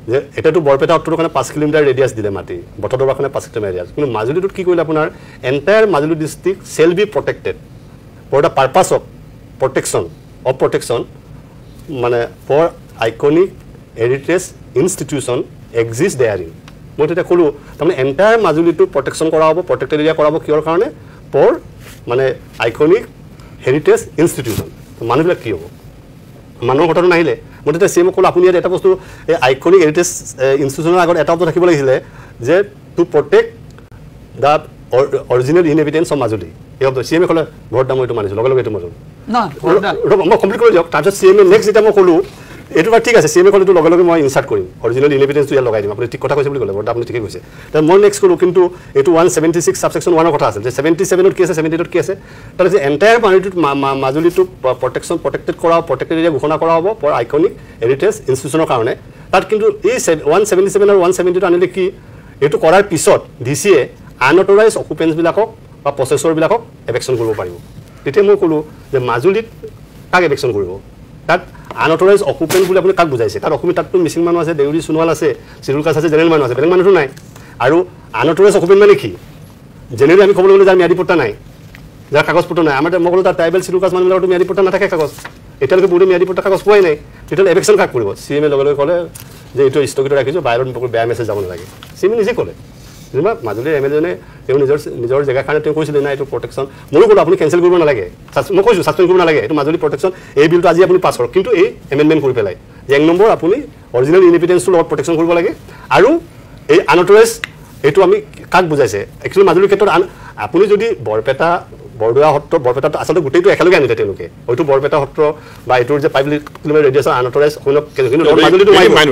যে এটাতো বৰপেটা সত্ৰৰ কাৰণে পাঁচ কিলোমিটাৰ ৰেডিয়াছ দিলে মাটি বটদৰাৰ কাৰণে পাঁচ কিলোমিটাৰ ৰেডিয়াছ কিন্তু মাজুলীটোত কি কৰিলে আপোনাৰ entire Majuli district shall be protected for the purpose of protection of protection মানে for iconic heritage institution exist therein মই তেতিয়া ক'লোঁ তাৰমানে এণ্টায়াৰ মাজুলীটো প্ৰটেকশ্যন কৰা হ'ব প্ৰটেক্টেড এৰিয়া কৰা হ'ব কিহৰ কাৰণে ফৰ মানে আইকনিক হেৰিটেজ ইনষ্টিটিউশ্যন মানুহবিলাক কি হ'ব মানুহৰ ঘটনা নাহিলে মই তেতিয়া চি এমক ক'লোঁ আপুনি ইয়াত এটা বস্তু এই আইকনিক হেৰিটেজ ইনষ্টিটিউশ্যনৰ আগত এটা বস্তু থাকিব লাগিছিলে যে to protect the original inhabitants of Majuli এই শব্দ চি এমে ক'লে ভোট দাম মই এইটো মানিছোঁ লগে লগে এইটো মানো মই কমপ্লিট কৰি দিয়ক তাৰপিছত চি এমে নেক্সট যেতিয়া মই ক'লোঁ এইটো বাৰু ঠিক আছে চি এমে ক'লে লগে লগে মই ইনচাৰ্ট কৰিম অৰিজিনেল ইনহেবিটেঞ্চটো ইয়াত লগাই দিম আপুনি ঠিক কথা কৈছে বুলি ক'লে বৰ্তমান আপুনি ঠিকেই কৈছে তাৰ মই নেক্সট ক'লোঁ কিন্তু এইটো ওৱান ছেভেণ্টি ছিক্স ছাবছেকশ্যন ওৱানৰ কথা আছিল যে ছেভেণ্টি ছেভেনত কি আছে ছেভেণ্টি এইটত কি আছে তাৰ যে এণ্টায়াৰ মাজুলীটোত মাজুলীটো প্ৰটেকশ্যন প্ৰটেক্টেড কৰা হ'ব প্ৰটেক্টেড এৰিয়া ঘোষণা কৰা হ'ব ফৰ আইকনিক হেৰিটেজ ইনষ্টিটিউশ্যনৰ কাৰণে তাত কিন্তু এই ওৱান ছেভেণ্টি ছেভেন আৰু ওৱান ছেভেণ্টিটো আনিলে কি এইটো কৰাৰ পিছত ডি চি এ আনঅথৰাইজ অকুপেণ্টছবিলাকক বা প্ৰচেছৰবিলাকক এভেকশ্যন কৰিব পাৰিব তেতিয়া মই ক'লোঁ যে মাজুলীত কাক এভেকশ্যন কৰিব তাত আনঅথৰাইজ অকুপেণ্ট বুলি আপুনি কাক বুজাইছে তাত অসমীয়া তাততো মিচিং মানুহ আছে দেউৰী সোণোৱাল আছে চিডুল কাষ্ট আছে জেনেৰেল মানুহ আছে বেলেগ মানুহটো নাই আৰু আনঅথৰাইজ অকুপেণ্ট মানে কি জেনেৰেলি আমি ক'বলৈ গ'লে যাৰ ম্যাদী পট্টা নাই যাৰ কাগজ পত্ৰ নাই আমাৰ মই ক'লোঁ তাৰ ট্ৰাইবেল চিডুল কাষ্ট মানুহবিলাকতো ম্যাদী পট্টা নাথাকে কাগজ এতিয়ালৈকে বহুতে ম্যাদী পট্টা কাগজ পোৱাই নাই তেতিয়াহ'লে এভেকশ্যন কাক কৰিব চি এমে লগে লগে ক'লে যে এইটো স্থগিত ৰাখিছোঁ বাহিৰত বেয়া মেছেজ যাব নালাগে চি এমে নিজে ক'লে যেনিবা মাজুলীৰ এম এল এজনে তেওঁ নিজৰ নিজৰ জেগাৰ কাৰণে তেওঁ কৈছিলে নাই এইটো প্ৰটেকশ্যন ময়ো ক'লোঁ আপুনি কেঞ্চেল কৰিব নালাগে মই কৈছোঁ ছাছপেণ্ড কৰিব নালাগে এইটো মাজুলী প্ৰটেকশ্যন এই বিলটো আজি আপুনি পাছ কৰক কিন্তু এই এমেণ্ডমেণ্ট কৰি পেলাই যে এক নম্বৰ আপুনি অৰিজিনেল ইনহেবিটেঞ্চটোৰ লগত প্ৰটেকশ্যন কৰিব লাগে আৰু এই আনঅথৰাইজ এইটো আমি কাক বুজাইছে একচুৱেলি মাজুলীৰ ক্ষেত্ৰত আন আপুনি যদি বৰপেটা বৰদোৱা সত্ৰ বৰপেটাত আচলতে গোটেইটো একেলগে আনিলে তেওঁলোকে হয়তো বৰপেটা সত্ৰ বা এইটোৰ যে ফাইভ কিলোমিটাৰ ৰেডিয়াছৰ আনঅথৰাইজ কিন্তু মাজুলীটো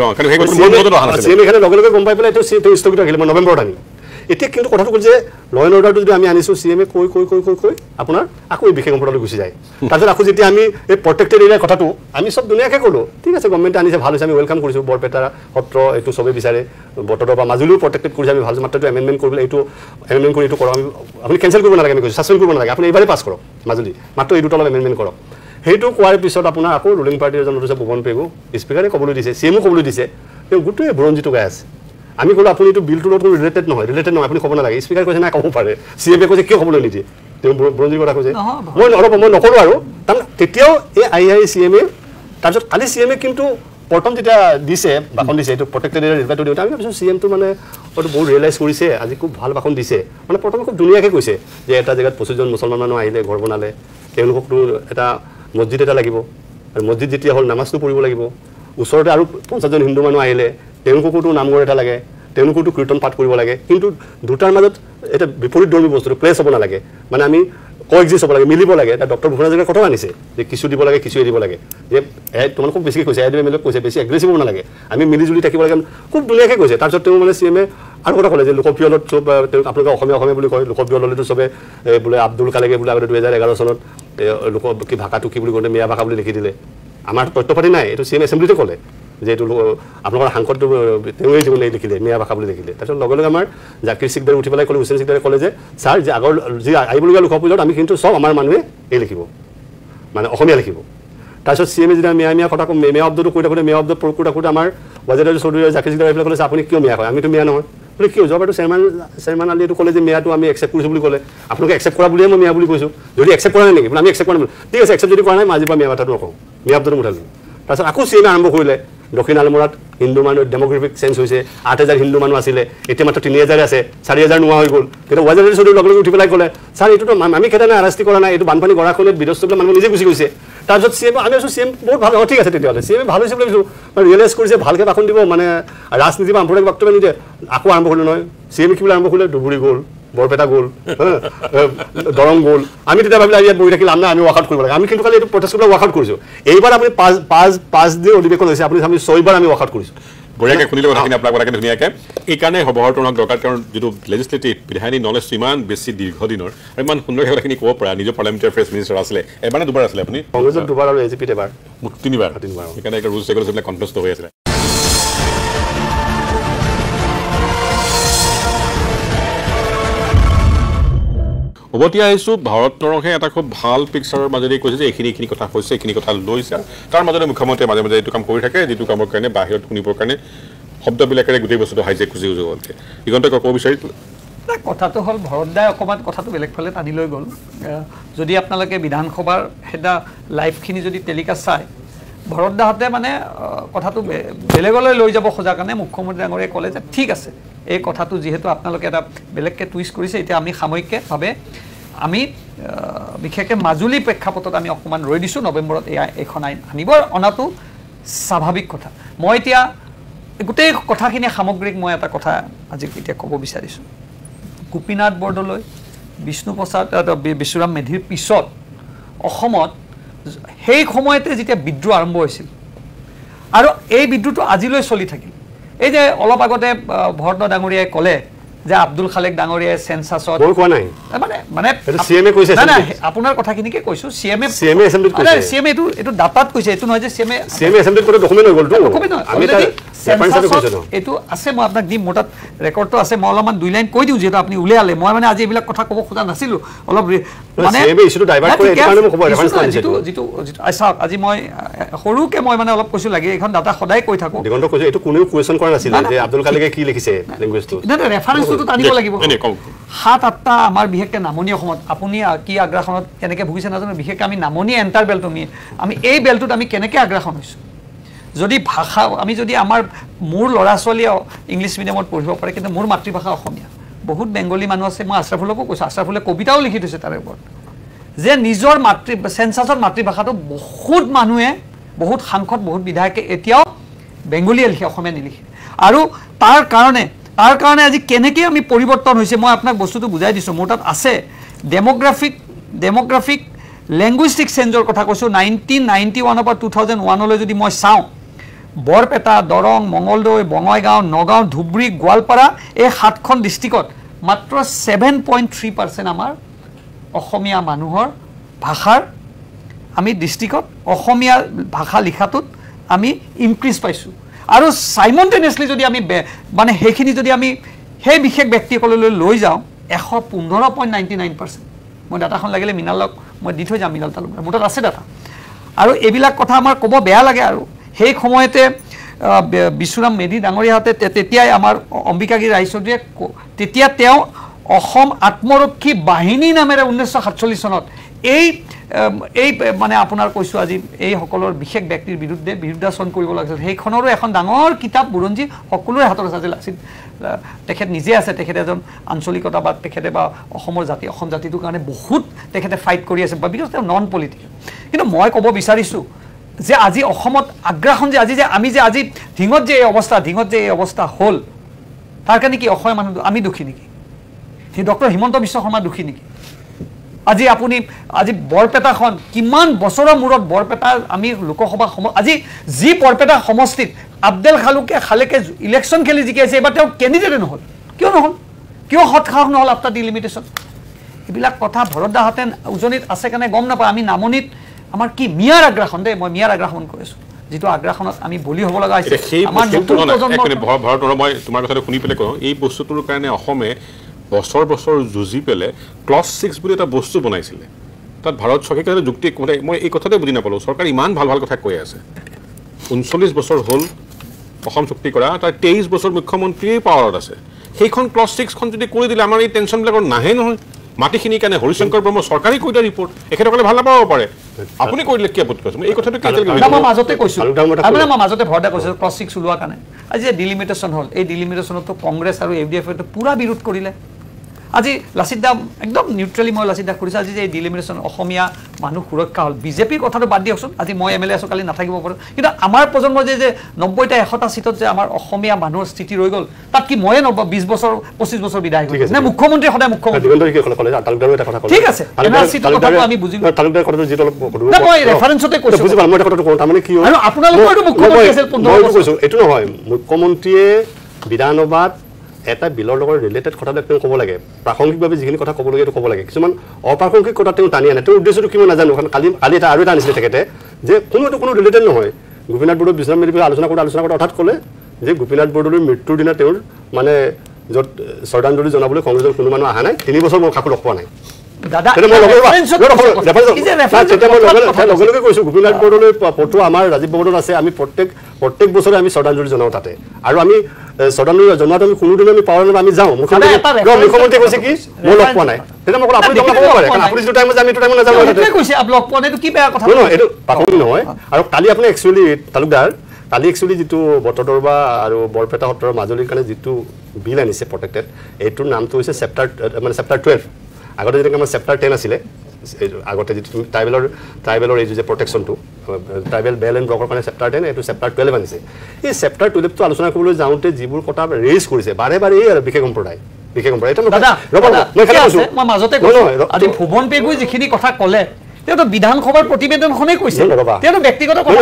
চি এম এখানে লগে লগে গম পাই পেলাই এইটো স্থগিত ৰাখিলে মই নৱেম্বৰত আনি এতিয়া কিন্তু কথাটো হ'ল যে ল এণ্ড অৰ্ডাৰটো যদি আমি আনিছোঁ চি এম এ কৈ কৈ কৈ কৈ কৈ আপোনাৰ আকৌ এই বিশেষ সম্পদলৈ গুচি যায় তাৰপিছত আকৌ যেতিয়া আমি এই প্ৰটেক্টেড এৰিয়াৰ কথাটো আমি চব ধুনীয়াকৈ ক'লোঁ ঠিক আছে গভৰ্ণমেণ্টে আনিছে ভাল হৈছে আমি ৱেলকাম কৰিছোঁ বৰপেটা সত্ৰ এইটো চবেই বিচাৰে বটদৰা বা মাজুলীও প্ৰটেক্টেড কৰিছে আমি ভাল মাত্ৰ এইটো এমেণ্ডমেণ্ট কৰিবলৈ এইটো এমেণ্ডমেণ্ট কৰি এইটো কৰক আমি আপুনি কেঞ্চেল কৰিব নালাগে আমি কৈছোঁ ছাছপেণ্ড কৰিব নালাগে আপুনি এইবাৰেই পাছ কৰক মাজুলী মাত্ৰ এই দুটা অলপ এমেণ্ডমেণ্ট কৰক সেইটো কোৱাৰ পিছত আপোনাৰ আকৌ ৰুলিং পাৰ্টিৰ এজন হৈছে ভুৱন পেগু স্পীকাৰে ক'বলৈ দিছে চি এমো ক'বলৈ দিছে তেওঁ গোটেই বুৰঞ্জীটো গাই আছে আমি ক'লোঁ আপুনি এইটো বিলটোৰ লগত কোনো ৰিলেটেড নহয় ৰিলেটেড নহয় আপুনি ক'ব নালাগে স্পীকাৰ কৈছে নাই ক'ব পাৰে চি এমে কৈছে কিয় ক'বলৈ নিদিয়ে তেওঁ বুৰঞ্জীৰ কথা কৈছে মই অলপ মই নকৰোঁ আৰু তাৰমানে তেতিয়াও এই আই আই চি এমে তাৰপিছত কালি চি এমে কিন্তু প্ৰথম যেতিয়া দিছে ভাষণ দিছে এইটো প্ৰটেক্টেড এৰিয়া ৰিভাইটো দিওঁতে আমি ভাবিছোঁ চি এমটো মানে হয়তো বহুত ৰিয়েলাইজ কৰিছে আজি খুব ভাল ভাষণ দিছে মানে প্ৰথমে খুব ধুনীয়াকৈ কৈছে যে এটা জেগাত পঁচিছজন মুছলমান মানুহ আহিলে ঘৰ বনালে তেওঁলোককতো এটা মছজিদ এটা লাগিব আৰু মছজিদ যেতিয়া হ'ল নামাজটো পঢ়িব লাগিব ওচৰতে আৰু পঞ্চাছজন হিন্দু মানুহ আহিলে তেওঁলোককোতো নামঘৰ এটা লাগে তেওঁলোকোতো কীৰ্তন পাঠ কৰিব লাগে কিন্তু দুটাৰ মাজত এটা বিপৰীত ধৰ্মী বস্তুটো প্লেছ হ'ব নালাগে মানে আমি কোএক্সিষ্ট হ'ব লাগে মিলিব লাগে এটা ডক্টৰ ভূপেন হাজৰিকাৰ কথা আনিছে যে কিছু দিব লাগে কিছু এৰিব লাগে যে তোমালোক খুব বেছিকৈ কৈছে এম এল এক কৈছে বেছি এগ্ৰেছিভ হ'ব নালাগে আমি মিলিজুলি থাকিব লাগে খুব ধুনীয়াকৈ কৈছে তাৰপিছত তেওঁ মানে চি এমে আৰু কথা ক'লে যে লোকপ্ৰিয়লত চব তেওঁক আপোনালোকে অসমীয়া অসমীয়া বুলি কয় লোকপ্ৰিয় ল'লেতো চবে বোলে আব্দুল কালেগে বোলে আগতে দুহেজাৰ এঘাৰ চনত লোক কি ভাষাটো কি বুলি কওঁতে মিয়া ভাষা বুলি লিখি দিলে আমাৰ তথ্য পাতি নাই এইটো চি এম এছেম্বলিতে ক'লে যে এইটো আপোনালোকৰ সাংসদটো তেওঁৱেই জীৱনে লিখিলে মিয়া ভাষা বুলি লিখিলে তাৰপিছত লগে লগে আমাৰ জাকিৰ চিকদাৰে উঠি পেলাই ক'লে হুছেইন চিকদাৰে ক'লে যে ছাৰ যে আগৰ যি আহিবলগীয়া লোকসকলৰ আমি কিন্তু চব আমাৰ মানুহে এই লিখিব মানে অসমীয়া লিখিব তাৰপিছত চি এমে যেতিয়া মিয়া মিয়া কথা কওঁ মিয়া শব্দটো কৈ থাকোঁতে মিয়া শব্দ প্ৰয়োগ কৰি থাকোঁতে আমাৰ ৱাজেদাৰ চৌধুৰী জাকিৰ চিকদাৰে আহি পেলাই ক'লে আপুনি কিয় মিয়া কয় আমিতো মিয়া নহয় বোলে কিয় যোৱাবাৰটো চেয়াৰমেন চেয়াৰমেন আলি এইটো ক'লে যে মিয়াটো আমি একচেপ্ট কৰিছোঁ বুলি ক'লে আপোনালোকে একচেপ্ট কৰা বুলিয়ে মই মিয়া বুলি কৈছোঁ যদি একচেপ্ট কৰা নাই নেকি বোলে আমি একচেপ্ট কৰা নাই ঠিক আছে একচেপ্ট যদি কৰা নাই মই আজিৰ পৰা মিয়া কথাটো নকওঁ মিয়া শব্দটো মুঠালোঁ তাৰপিছত আকৌ চি এমে আৰম্ভ কৰিলে দক্ষিণ আলমৰাত হিন্দু মানুহ ডেম'গ্ৰাফিক চেঞ্জ হৈছে আঠ হাজাৰ হিন্দু মানুহ আছিলে এতিয়া মাত্ৰ তিনি হাজাৰ আছে চাৰি হাজাৰ নোহোৱা হৈ গ'ল কিন্তু ৱাজেদাৰ চৌধুৰী লগে লগে উঠি পেলাই ক'লে ছাৰ এইটোতো আমি খেদা নাই আৰাষ্টি কৰা নাই এইটো বানপানী গৰাখহনীয়াত বিধ্বস্ত বিলাক মানুহ নিজে গুচি গৈছে তাৰপিছত চি এম আমি আছোঁ চি এম বহুত ভাল ঠিক আছে তেতিয়াহ'লে চি এমে ভাল হৈছে বুলি ভাবিছোঁ মানে ৰিয়েলাইজ কৰিছে ভালকৈ ভাষণ দিব মানে ৰাজনীতি বা আম্পৰাক বক্তব্য নিদিয়ে আকৌ আৰম্ভ কৰিলে নহয় চি এমে কি বুলি আৰম্ভ কৰিলে ধুবুৰী গ'ল বৰপেটা গ'ল দৰং গ'ল আমি তেতিয়া ভাবিলে ইয়াত বহি থাকিলে আমি আমি ৱাকআউট কৰিব লাগে আমি কিন্তু কালি এইটো প্ৰটেষ্ট কৰিবলৈ ৱাকআউট কৰিছোঁ এইবাৰ আপুনি পাঁচ পাঁচ পাঁচ দিন অধিৱেশন হৈছে আপুনি আমি ছয়বাৰ আমি ৱাকআউট কৰিছোঁ বঢ়িয়াকৈ শুনিলে কথাখিনি আপোনাক কথাখিনি ধুনীয়াকৈ এইকাৰণে সবহৰটো দৰকাৰ কাৰণ যিটো লেজিছলেটিভ বিধায়িনী নলেজটো ইমান বেছি দীৰ্ঘদিনৰ আৰু ইমান সুন্দৰকৈ কথাখিনি ক'ব পৰা নিজৰ পাৰ্লিয়ামেণ্টাৰী এফেয়াৰ্ছ মিনিষ্টাৰ আছিলে এবাৰ নে দুবাৰ আছিলে আপুনি কংগ্ৰেছত দুবাৰ আৰু এ জি পিত এবাৰ তিনিবাৰ তিনিবাৰ সেইকাৰণে এটা ৰুলছ ৰেগুলেশ্যনবিলাক কণ্টেষ্ট হৈ আছিলে উভতি আহিছোঁ ভাৰত নৰসে এটা খুব ভাল পিকচাৰৰ মাজেদি কৈছে যে এইখিনি এইখিনি কথা হৈছে এইখিনি কথা লৈছে তাৰ মাজতে মুখ্যমন্ত্ৰীয়ে মাজে মাজে এইটো কাম কৰি থাকে যিটো কামৰ কাৰণে বাহিৰত শুনিবৰ কাৰণে শব্দবিলাকেৰে গোটেই বস্তুটো হাইজেক খুজি খুজি গ'লকে দিগন্তই ক'ব বিচাৰিছিল না কথাটো হ'ল ভৰতদাই অকণমান কথাটো বেলেগ ফালে টানি লৈ গ'ল যদি আপোনালোকে বিধানসভাৰ সেটা লাইভখিনি যদি টেলিকাষ্ট চায় ভৰতদাহঁতে মানে কথাটো বেলেগলৈ লৈ যাব খোজাৰ কাৰণে মুখ্যমন্ত্ৰী ডাঙৰীয়াই ক'লে যে ঠিক আছে এই কথাটো যিহেতু আপোনালোকে এটা বেলেগকৈ টুইষ্ট কৰিছে এতিয়া আমি সাময়িকভাৱে আমি বিশেষকৈ মাজুলী প্ৰেক্ষাপটত আমি অকণমান ৰৈ দিছোঁ নৱেম্বৰত এয়া এইখন আইন আনিব অনাটো স্বাভাৱিক কথা মই এতিয়া গোটেই কথাখিনি সামগ্ৰিক মই এটা কথা আজি এতিয়া ক'ব বিচাৰিছোঁ গোপীনাথ বৰদলৈ বিষ্ণু প্ৰসাদ বিশ্বৰাম মেধিৰ পিছত অসমত সেই সময়তে যেতিয়া বিদ্ৰোহ আৰম্ভ হৈছিল আৰু এই বিদ্ৰোহটো আজিলৈ চলি থাকিল এই যে অলপ আগতে ভৰত ডাঙৰীয়াই ক'লে যে আব্দুল খালেক ডাঙৰীয়াই সেন্সাছত মই কোৱা নাই মানে মানে সিএমএ কৈছে না না আপোনাৰ কথাখিনিকে কৈছো সিএমএ সিএমএ এসেম্বলিত কৈছে সিএমএ এটো এটো ডাটাত কৈছে এটো নহয় যে সিএমএ সিএমএ এসেম্বলিত কৰে ডকুমেন্ট হৈ গ'ল তো আমি এটা ৰেফাৰেন্সত কৈছো ন এটো আছে মই আপোনাক দিম মোটাত ৰেকৰ্ডটো আছে মই অলপমান দুই লাইন কৈ দিও যেটো আপুনি উলিয়ালে মই মানে আজি এইবিলাক কথা ক'ব খোজা নাছিলো অলপ মানে সিএমএ ইস্যুটো ডাইভাৰ্ট কৰে এটা কাৰণে মই ক'ব ৰেফাৰেন্স নাই যেটো যেটো আচ্ছা আজি মই সৰুকে মই মানে অলপ কৈছো লাগে এখন ডাটা সদায় কৈ থাকো দিগন্ত কৈছে এটো কোনেও কোৱেশ্চন কৰা নাছিল যে আব্দুল খালেকে কি লিখিছে ল্যাঙ্গুৱেজটো না না ৰেফাৰেন্সটো টানিব লাগিব সাত আঠটা আমাৰ বিশেষকৈ নামনি অসমত আপুনি কি আগ্ৰাসনত কেনেকৈ ভুগিছে নাজানো বিশেষকৈ আমি নামনি এণ্টাৰ বেল্ট আমি আমি এই বেল্টটোত আমি কেনেকৈ আগ্ৰাসন হৈছোঁ যদি ভাষা আমি যদি আমাৰ মোৰ ল'ৰা ছোৱালীয়ে ইংলিছ মিডিয়ামত পঢ়িব পাৰে কিন্তু মোৰ মাতৃভাষা অসমীয়া বহুত বেংগলী মানুহ আছে মই আশ্ৰাফুলকো কৈছোঁ আশ্ৰাফুলে কবিতাও লিখি থৈছে তাৰে ওপৰত যে নিজৰ মাতৃ চেঞ্চাছৰ মাতৃভাষাটো বহুত মানুহে বহুত সাংসদ বহুত বিধায়কে এতিয়াও বেংগলীয়ে লিখে অসমীয়া নিলিখে আৰু তাৰ কাৰণে তাৰ কাৰণে আজি কেনেকৈ আমি পৰিৱৰ্তন হৈছে মই আপোনাক বস্তুটো বুজাই দিছোঁ মোৰ তাত আছে ডেমোগ্ৰাফিক ডেমোগ্ৰাফিক লেংগুইষ্টিক চেঞ্জৰ কথা কৈছোঁ নাইনটিন নাইণ্টি ওৱানৰ পৰা টু থাউজেণ্ড ওৱানলৈ যদি মই চাওঁ বৰপেটা দৰং মঙলদৈ বঙাইগাঁও নগাঁও ধুবুৰী গোৱালপাৰা এই সাতখন ডিষ্ট্ৰিক্টত মাত্ৰ ছেভেন পইণ্ট থ্ৰী পাৰ্চেণ্ট আমাৰ অসমীয়া মানুহৰ ভাষাৰ আমি ডিষ্ট্ৰিক্টত অসমীয়া ভাষা লিখাটোত আমি ইনক্ৰিজ পাইছোঁ আৰু সাইমনটেনিয়াছলি যদি আমি মানে সেইখিনি যদি আমি সেই বিশেষ ব্যক্তিসকললৈ লৈ যাওঁ এশ পোন্ধৰ পইণ্ট নাইণ্টি নাইন পাৰ্চেণ্ট মই ডাটাখন লাগিলে মৃণালক মই দি থৈ যাম মৃণাল তালুকদাৰ মোৰ তাত আছে ডাটা আৰু এইবিলাক কথা আমাৰ ক'ব বেয়া লাগে আৰু সেই সময়তে বিশ্বৰাম মেধি ডাঙৰীয়াহঁতে তেতিয়াই আমাৰ অম্বিকাগিৰি ৰায়চৌধুৰীয়ে তেতিয়া তেওঁ অসম আত্মৰক্ষী বাহিনী নামেৰে ঊনৈছশ সাতচল্লিছ চনত এই এই মানে আপোনাৰ কৈছোঁ আজি এইসকলৰ বিশেষ ব্যক্তিৰ বিৰুদ্ধে বিৰুদ্ধাচৰণ কৰিব লাগিছিল সেইখনৰো এখন ডাঙৰ কিতাপ বুৰঞ্জী সকলোৰে হাতত আছে লাচিত তেখেত নিজে আছে তেখেতে এজন আঞ্চলিকতা বা তেখেতে বা অসমৰ জাতি অসম জাতিটোৰ কাৰণে বহুত তেখেতে ফাইট কৰি আছে বা বিকজ তেওঁ নন পলিটিকেল কিন্তু মই ক'ব বিচাৰিছোঁ যে আজি অসমত আগ্ৰাসন যে আজি যে আমি যে আজি ঢিঙত যে এই অৱস্থা ঢিঙত যে এই অৱস্থা হ'ল তাৰ কাৰণে কি অসমীয়া মানুহ আমি দুখী নেকি সেই ডক্টৰ হিমন্ত বিশ্ব শৰ্মা দুখী নেকি আজি আপুনি আজি বৰপেটাখন কিমান বছৰৰ মূৰত বৰপেটা আমি লোকসভা সম আজি যি বৰপেটা সমষ্টিত আব্দুল খালুকে খালেকে ইলেকশ্যন খেলি জিকাইছে এবাৰ তেওঁ কেণ্ডিডেটে নহ'ল কিয় নহ'ল কিয় সৎসাহস নহ'ল আফটাৰ ডিলিমিটেশ্যন এইবিলাক কথা ভৰতদাহঁতে উজনিত আছে কাৰণে গম নাপায় আমি নামনিত আমাৰ কি মিয়াৰ আগ্ৰাসন দেই মই মিয়াৰ আগ্ৰাসন কৰিছোঁ যিটো আগ্ৰাসনত আমি বলি হ'ব লগা হৈছে আমাৰ নতুন ভৰতৰ মই তোমাৰ কথাটো শুনি পেলাই কওঁ এই বস্তুটোৰ কাৰণে অসমে বছৰ বছৰ যুঁজি পেলাই ক্লজ ছিক্স বুলি এটা বস্তু বনাইছিলে তাত ভাৰত চৰকাৰে যুক্তি মই এই কথাতে বুজি নাপালোঁ চৰকাৰে ইমান ভাল ভাল কথা কৈ আছে ঊনচল্লিছ বছৰ হ'ল অসম চুক্তি কৰা তাৰ তেইছ বছৰ মুখ্যমন্ত্ৰীয়ে পাৱাৰত আছে সেইখন ক্লজ ছিক্সখন যদি কৰি দিলে আমাৰ এই টেনশ্যনবিলাকৰ নাহে নহয় মাটিখিনিৰ কাৰণে হৰিশংকৰ ব্ৰহ্ম চৰকাৰী কৈ দিয়া ৰিপৰ্ট এখেতসকলে ভাল নাপাব পাৰে আপুনি কৈ দিলে কি আপত্তি কৈছে এই কথাটো মই মাজতে কৈছোঁ আপোনাৰ মই মাজতে ভৰতে কৈছোঁ ক্লজ ছিক্স ওলোৱাৰ কাৰণে আজি ডিলিমিটেশ্যন হ'ল এই ডিলিমিটেশ্যনতো কংগ্ৰেছ আৰু ইউ ডি এফে পূৰা বিৰোধ কৰিলে আজি লাচিত দা একদম নিউট্ৰেলি মই লাচিত দাক কৰিছোঁ আজি যে এই ডিলিমিটেশ্যন অসমীয়া মানুহ সুৰক্ষা হ'ল বিজেপিৰ কথাটো বাদ দিয়কচোন আজি মই এম এল এ আছোঁ কালি নাথাকিব পাৰোঁ কিন্তু আমাৰ প্ৰজন্মৰ যে যে নব্বৈটা এশটা চিটত যে আমাৰ অসমীয়া মানুহৰ স্থিতি ৰৈ গ'ল তাত কি ময়ে নব বিছ বছৰ পঁচিছ বছৰ বিদায় হ'ল নে মুখ্যমন্ত্ৰী সদায় মুখ্যমন্ত্ৰী ঠিক আছে আমি বুজিলোঁ মই ৰেফাৰেঞ্চতে কৈছোঁ আৰু আপোনালোকৰতো মুখ্যমন্ত্ৰী আছিল পোন্ধৰ বছৰ এইটো নহয় মুখ্যমন্ত্ৰীয়ে বিধানসভাত এটা বিলৰ লগত ৰিলেটেড কথাবিলাক তেওঁ ক'ব লাগে প্ৰাসংগিকভাৱে যিখিনি কথা ক'বলগীয়া ক'ব লাগে কিছুমান অপ্ৰাসংগিক কথা তেওঁ টানি আনে তেওঁৰ উদ্দেশ্যটো কিমান নাজানো কাৰণ কালি কালি এটা আৰু এটা আনিছিলে তেখেতে যে কোনোটো কোনো ৰিলেটেড নহয় গোপীনাথ বৰদলৈ বিশ্বনাথ মেধিৰ বিষয়ে আলোচনা কৰি আলোচনা কৰি অৰ্থাৎ ক'লে যে গোপীনাথ বৰদলৈৰ মৃত্যুৰ দিনা তেওঁৰ মানে য'ত শ্ৰদ্ধাঞ্জলি জনাবলৈ কংগ্ৰেছৰ কোনো মানুহ অহা নাই তিনি বছৰ মই কাকো লগ পোৱা নাই দাদা তেতিয়া মই লগে reference-ত লগে এই যে reference-ত তেতিয়া মই লগে কথা লগে লগে কৈছোঁ গোপীনাথ বৰদলৈ ফটো আমাৰ ৰাজীৱ ভৱনত আছে আমি প্ৰত্যেক প্ৰত্যেক বছৰে আমি শ্ৰদ্ধাঞ্জলি জনাওঁ তাতে আৰু আমি শ্ৰদ্ধাঞ্জলি জনোৱাত আমি কোনোদিনে আমি পাৱাৰ আমি যাওঁ মুখ্যমন্ত্ৰী কৈছে কি মই লগ পোৱা নাই তেতিয়া মই আপুনি লগ পাব পাৰে কাৰণ আপুনি যিটো টাইমত আমি এইটো টাইমত নাযাওঁ সেইটোৱে কৈছে আপুনি লগ পোৱা নাই এইটো কি বেয়া কথা নহয় এইটো পাকৰি নহয় আৰু কালি আপুনি একচুৱেলি তালুকদাৰ কালি একচুৱেলি যিটো বটদ্ৰৱা আৰু বৰপেটা সত্ৰৰ মাজুলীৰ কাৰণে যিটো বিল আনিছে প্ৰটেক্টেড এইটোৰ নামটো হৈছে চেপ্টাৰ মানে চেপ্টাৰ টুৱেল্ভ আগতে যেনেকৈ আমাৰ চেপ্টাৰ টেন আছিলে আগতে যিটো ট্ৰাইবেলৰ ট্ৰাইবেলৰ এই যে প্ৰটেকশ্যনটো ট্ৰাইবেল বেল এণ্ড ব্লকৰ কাৰণে চেপ্টাৰ টেন এইটো চেপ্টাৰ টুৱেল্ভ আনিছে এই চেপ্টাৰ টুৱেল্ভটো আলোচনা কৰিবলৈ যাওঁতে যিবোৰ কথা ৰেইজ কৰিছে বাৰে বাৰে এই আৰু বিশেষ সম্প্ৰদায় বিশেষ সম্প্ৰদায় মই মাজতে আজি ভুৱন পেগুৱে যিখিনি কথা ক'লে তেওঁতো বিধানসভাৰ প্ৰতিবেদনখনেই কৈছে তেওঁতো ব্যক্তিগত কথা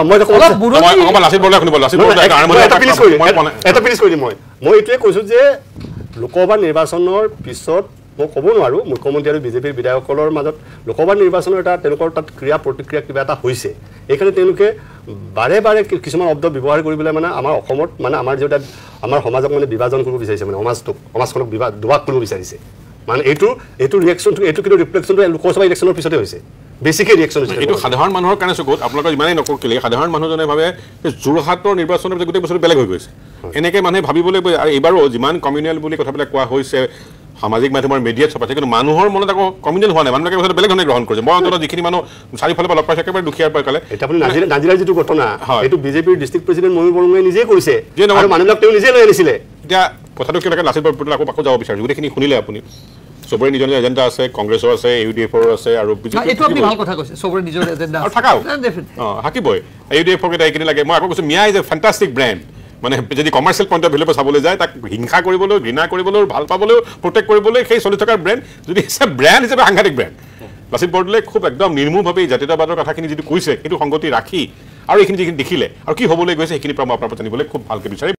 এটা প্লিজ কৰি মই মই এইটোৱে কৈছোঁ যে লোকসভা নিৰ্বাচনৰ পিছত মই ক'ব নোৱাৰোঁ মুখ্যমন্ত্ৰী আৰু বিজেপিৰ বিধায়কসকলৰ মাজত লোকসভা নিৰ্বাচনৰ এটা তেওঁলোকৰ তাত ক্ৰিয়া প্ৰতিক্ৰিয়া কিবা এটা হৈছে এইকাৰণে তেওঁলোকে বাৰে বাৰে কিছুমান শব্দ ব্যৱহাৰ কৰি পেলাই মানে আমাৰ অসমত মানে আমাৰ যিটো আমাৰ সমাজক মানে বিভাজন কৰিব বিচাৰিছে মানে সমাজটোক সমাজখনক বিভাগ দুভাগ কৰিব বিচাৰিছে মানে এইটো এইটো ৰিয়েকশ্যনটো এইটো কিন্তু ৰিফ্লেকশ্যনটো লোকসভা ইলেকশ্যনৰ পিছতে হৈছে বেছিকৈ ৰিয়েকশ্যন হৈছে এইটো সাধাৰণ মানুহৰ কাৰণে চকুত আপোনালোকে যিমানেই নকওঁ কেলে সাধাৰণ মানুহজনে ভাবে যে যোৰহাটৰ নিৰ্বাচনৰ পিছত গোটেই বস্তু বেলেগ হৈ গৈছে এনেকৈ মানুহে ভাবিবলৈ আৰু এইবাৰো যিমান কমিউনেল বুলি কথাবিলাক কোৱা হৈছে সামাজিক মাধ্যমৰ মিডিয়াত চব আছে কিন্তু মানুহৰ মনত আকৌ কমিউনেল হোৱা নাই মানুহবিলাকে কথাটো বেলেগ ধৰণে গ্ৰহণ কৰিছে মই অন্তত যিখিনি মানুহ চাৰিওফালে লগ পাইছে একেবাৰে দুখীয়াৰ পৰা কালে এতিয়া আপুনি নাজিৰাৰ যিটো ঘটনা এইটো বিজেপিৰ ডিষ্ট্ৰিক্ট প্ৰেচিডেণ্ট ময়ূৰ বৰগোহাঁয়ে নিজেই কৰিছে আৰু মানুহবিলাক তেওঁ নিজে লৈ আনিছিলে এতিয়া কথাটো কিয় লাগে লাচিত বৰফুকনে আকৌ আকৌ যাব বিচাৰিছে গোটেইখিনি শুনিলে আপুনি চবৰে নিজৰ নিজৰ এজেণ্ডা আছে কংগ্ৰেছৰ আছে ইউ ডি এফৰ আছে আৰু এইটো আপুনি ভাল কথা কৈছে চবৰে নিজৰ এজেণ্ডা আৰু থাকাও অঁ থাকিবই ইউ ডি এফৰ কেইটা এইখিনি লাগে মই আকৌ কৈছোঁ Miya is a fantastic brand মানে যদি কমাৰ্চিয়েল পইণ্ট অফ ভিউৰ পৰা চাবলৈ যায় তাক হিংসা কৰিবলৈ ঘৃণা কৰিবলৈ ভাল পাবলৈও প্ৰটেক্ট কৰিবলৈ সেই চলি থকাৰ ব্ৰেণ্ড যদি ব্ৰেণ্ড হিচাপে সাংঘাতিক ব্ৰেণ্ড লাচিত বৰদলৈয়ে খুব একদম নিৰ্মূলভাৱে জাতীয়তাবাদৰ কথাখিনি যিটো কৈছে সেইটো সংগতি ৰাখি আৰু এইখিনি যিখিনি দেখিলে আৰু কি হ'বলৈ গৈছে সেইখিনিৰ পৰা মই আপোনাৰ পৰা জানিবলৈ খুব ভালকৈ বিচাৰিম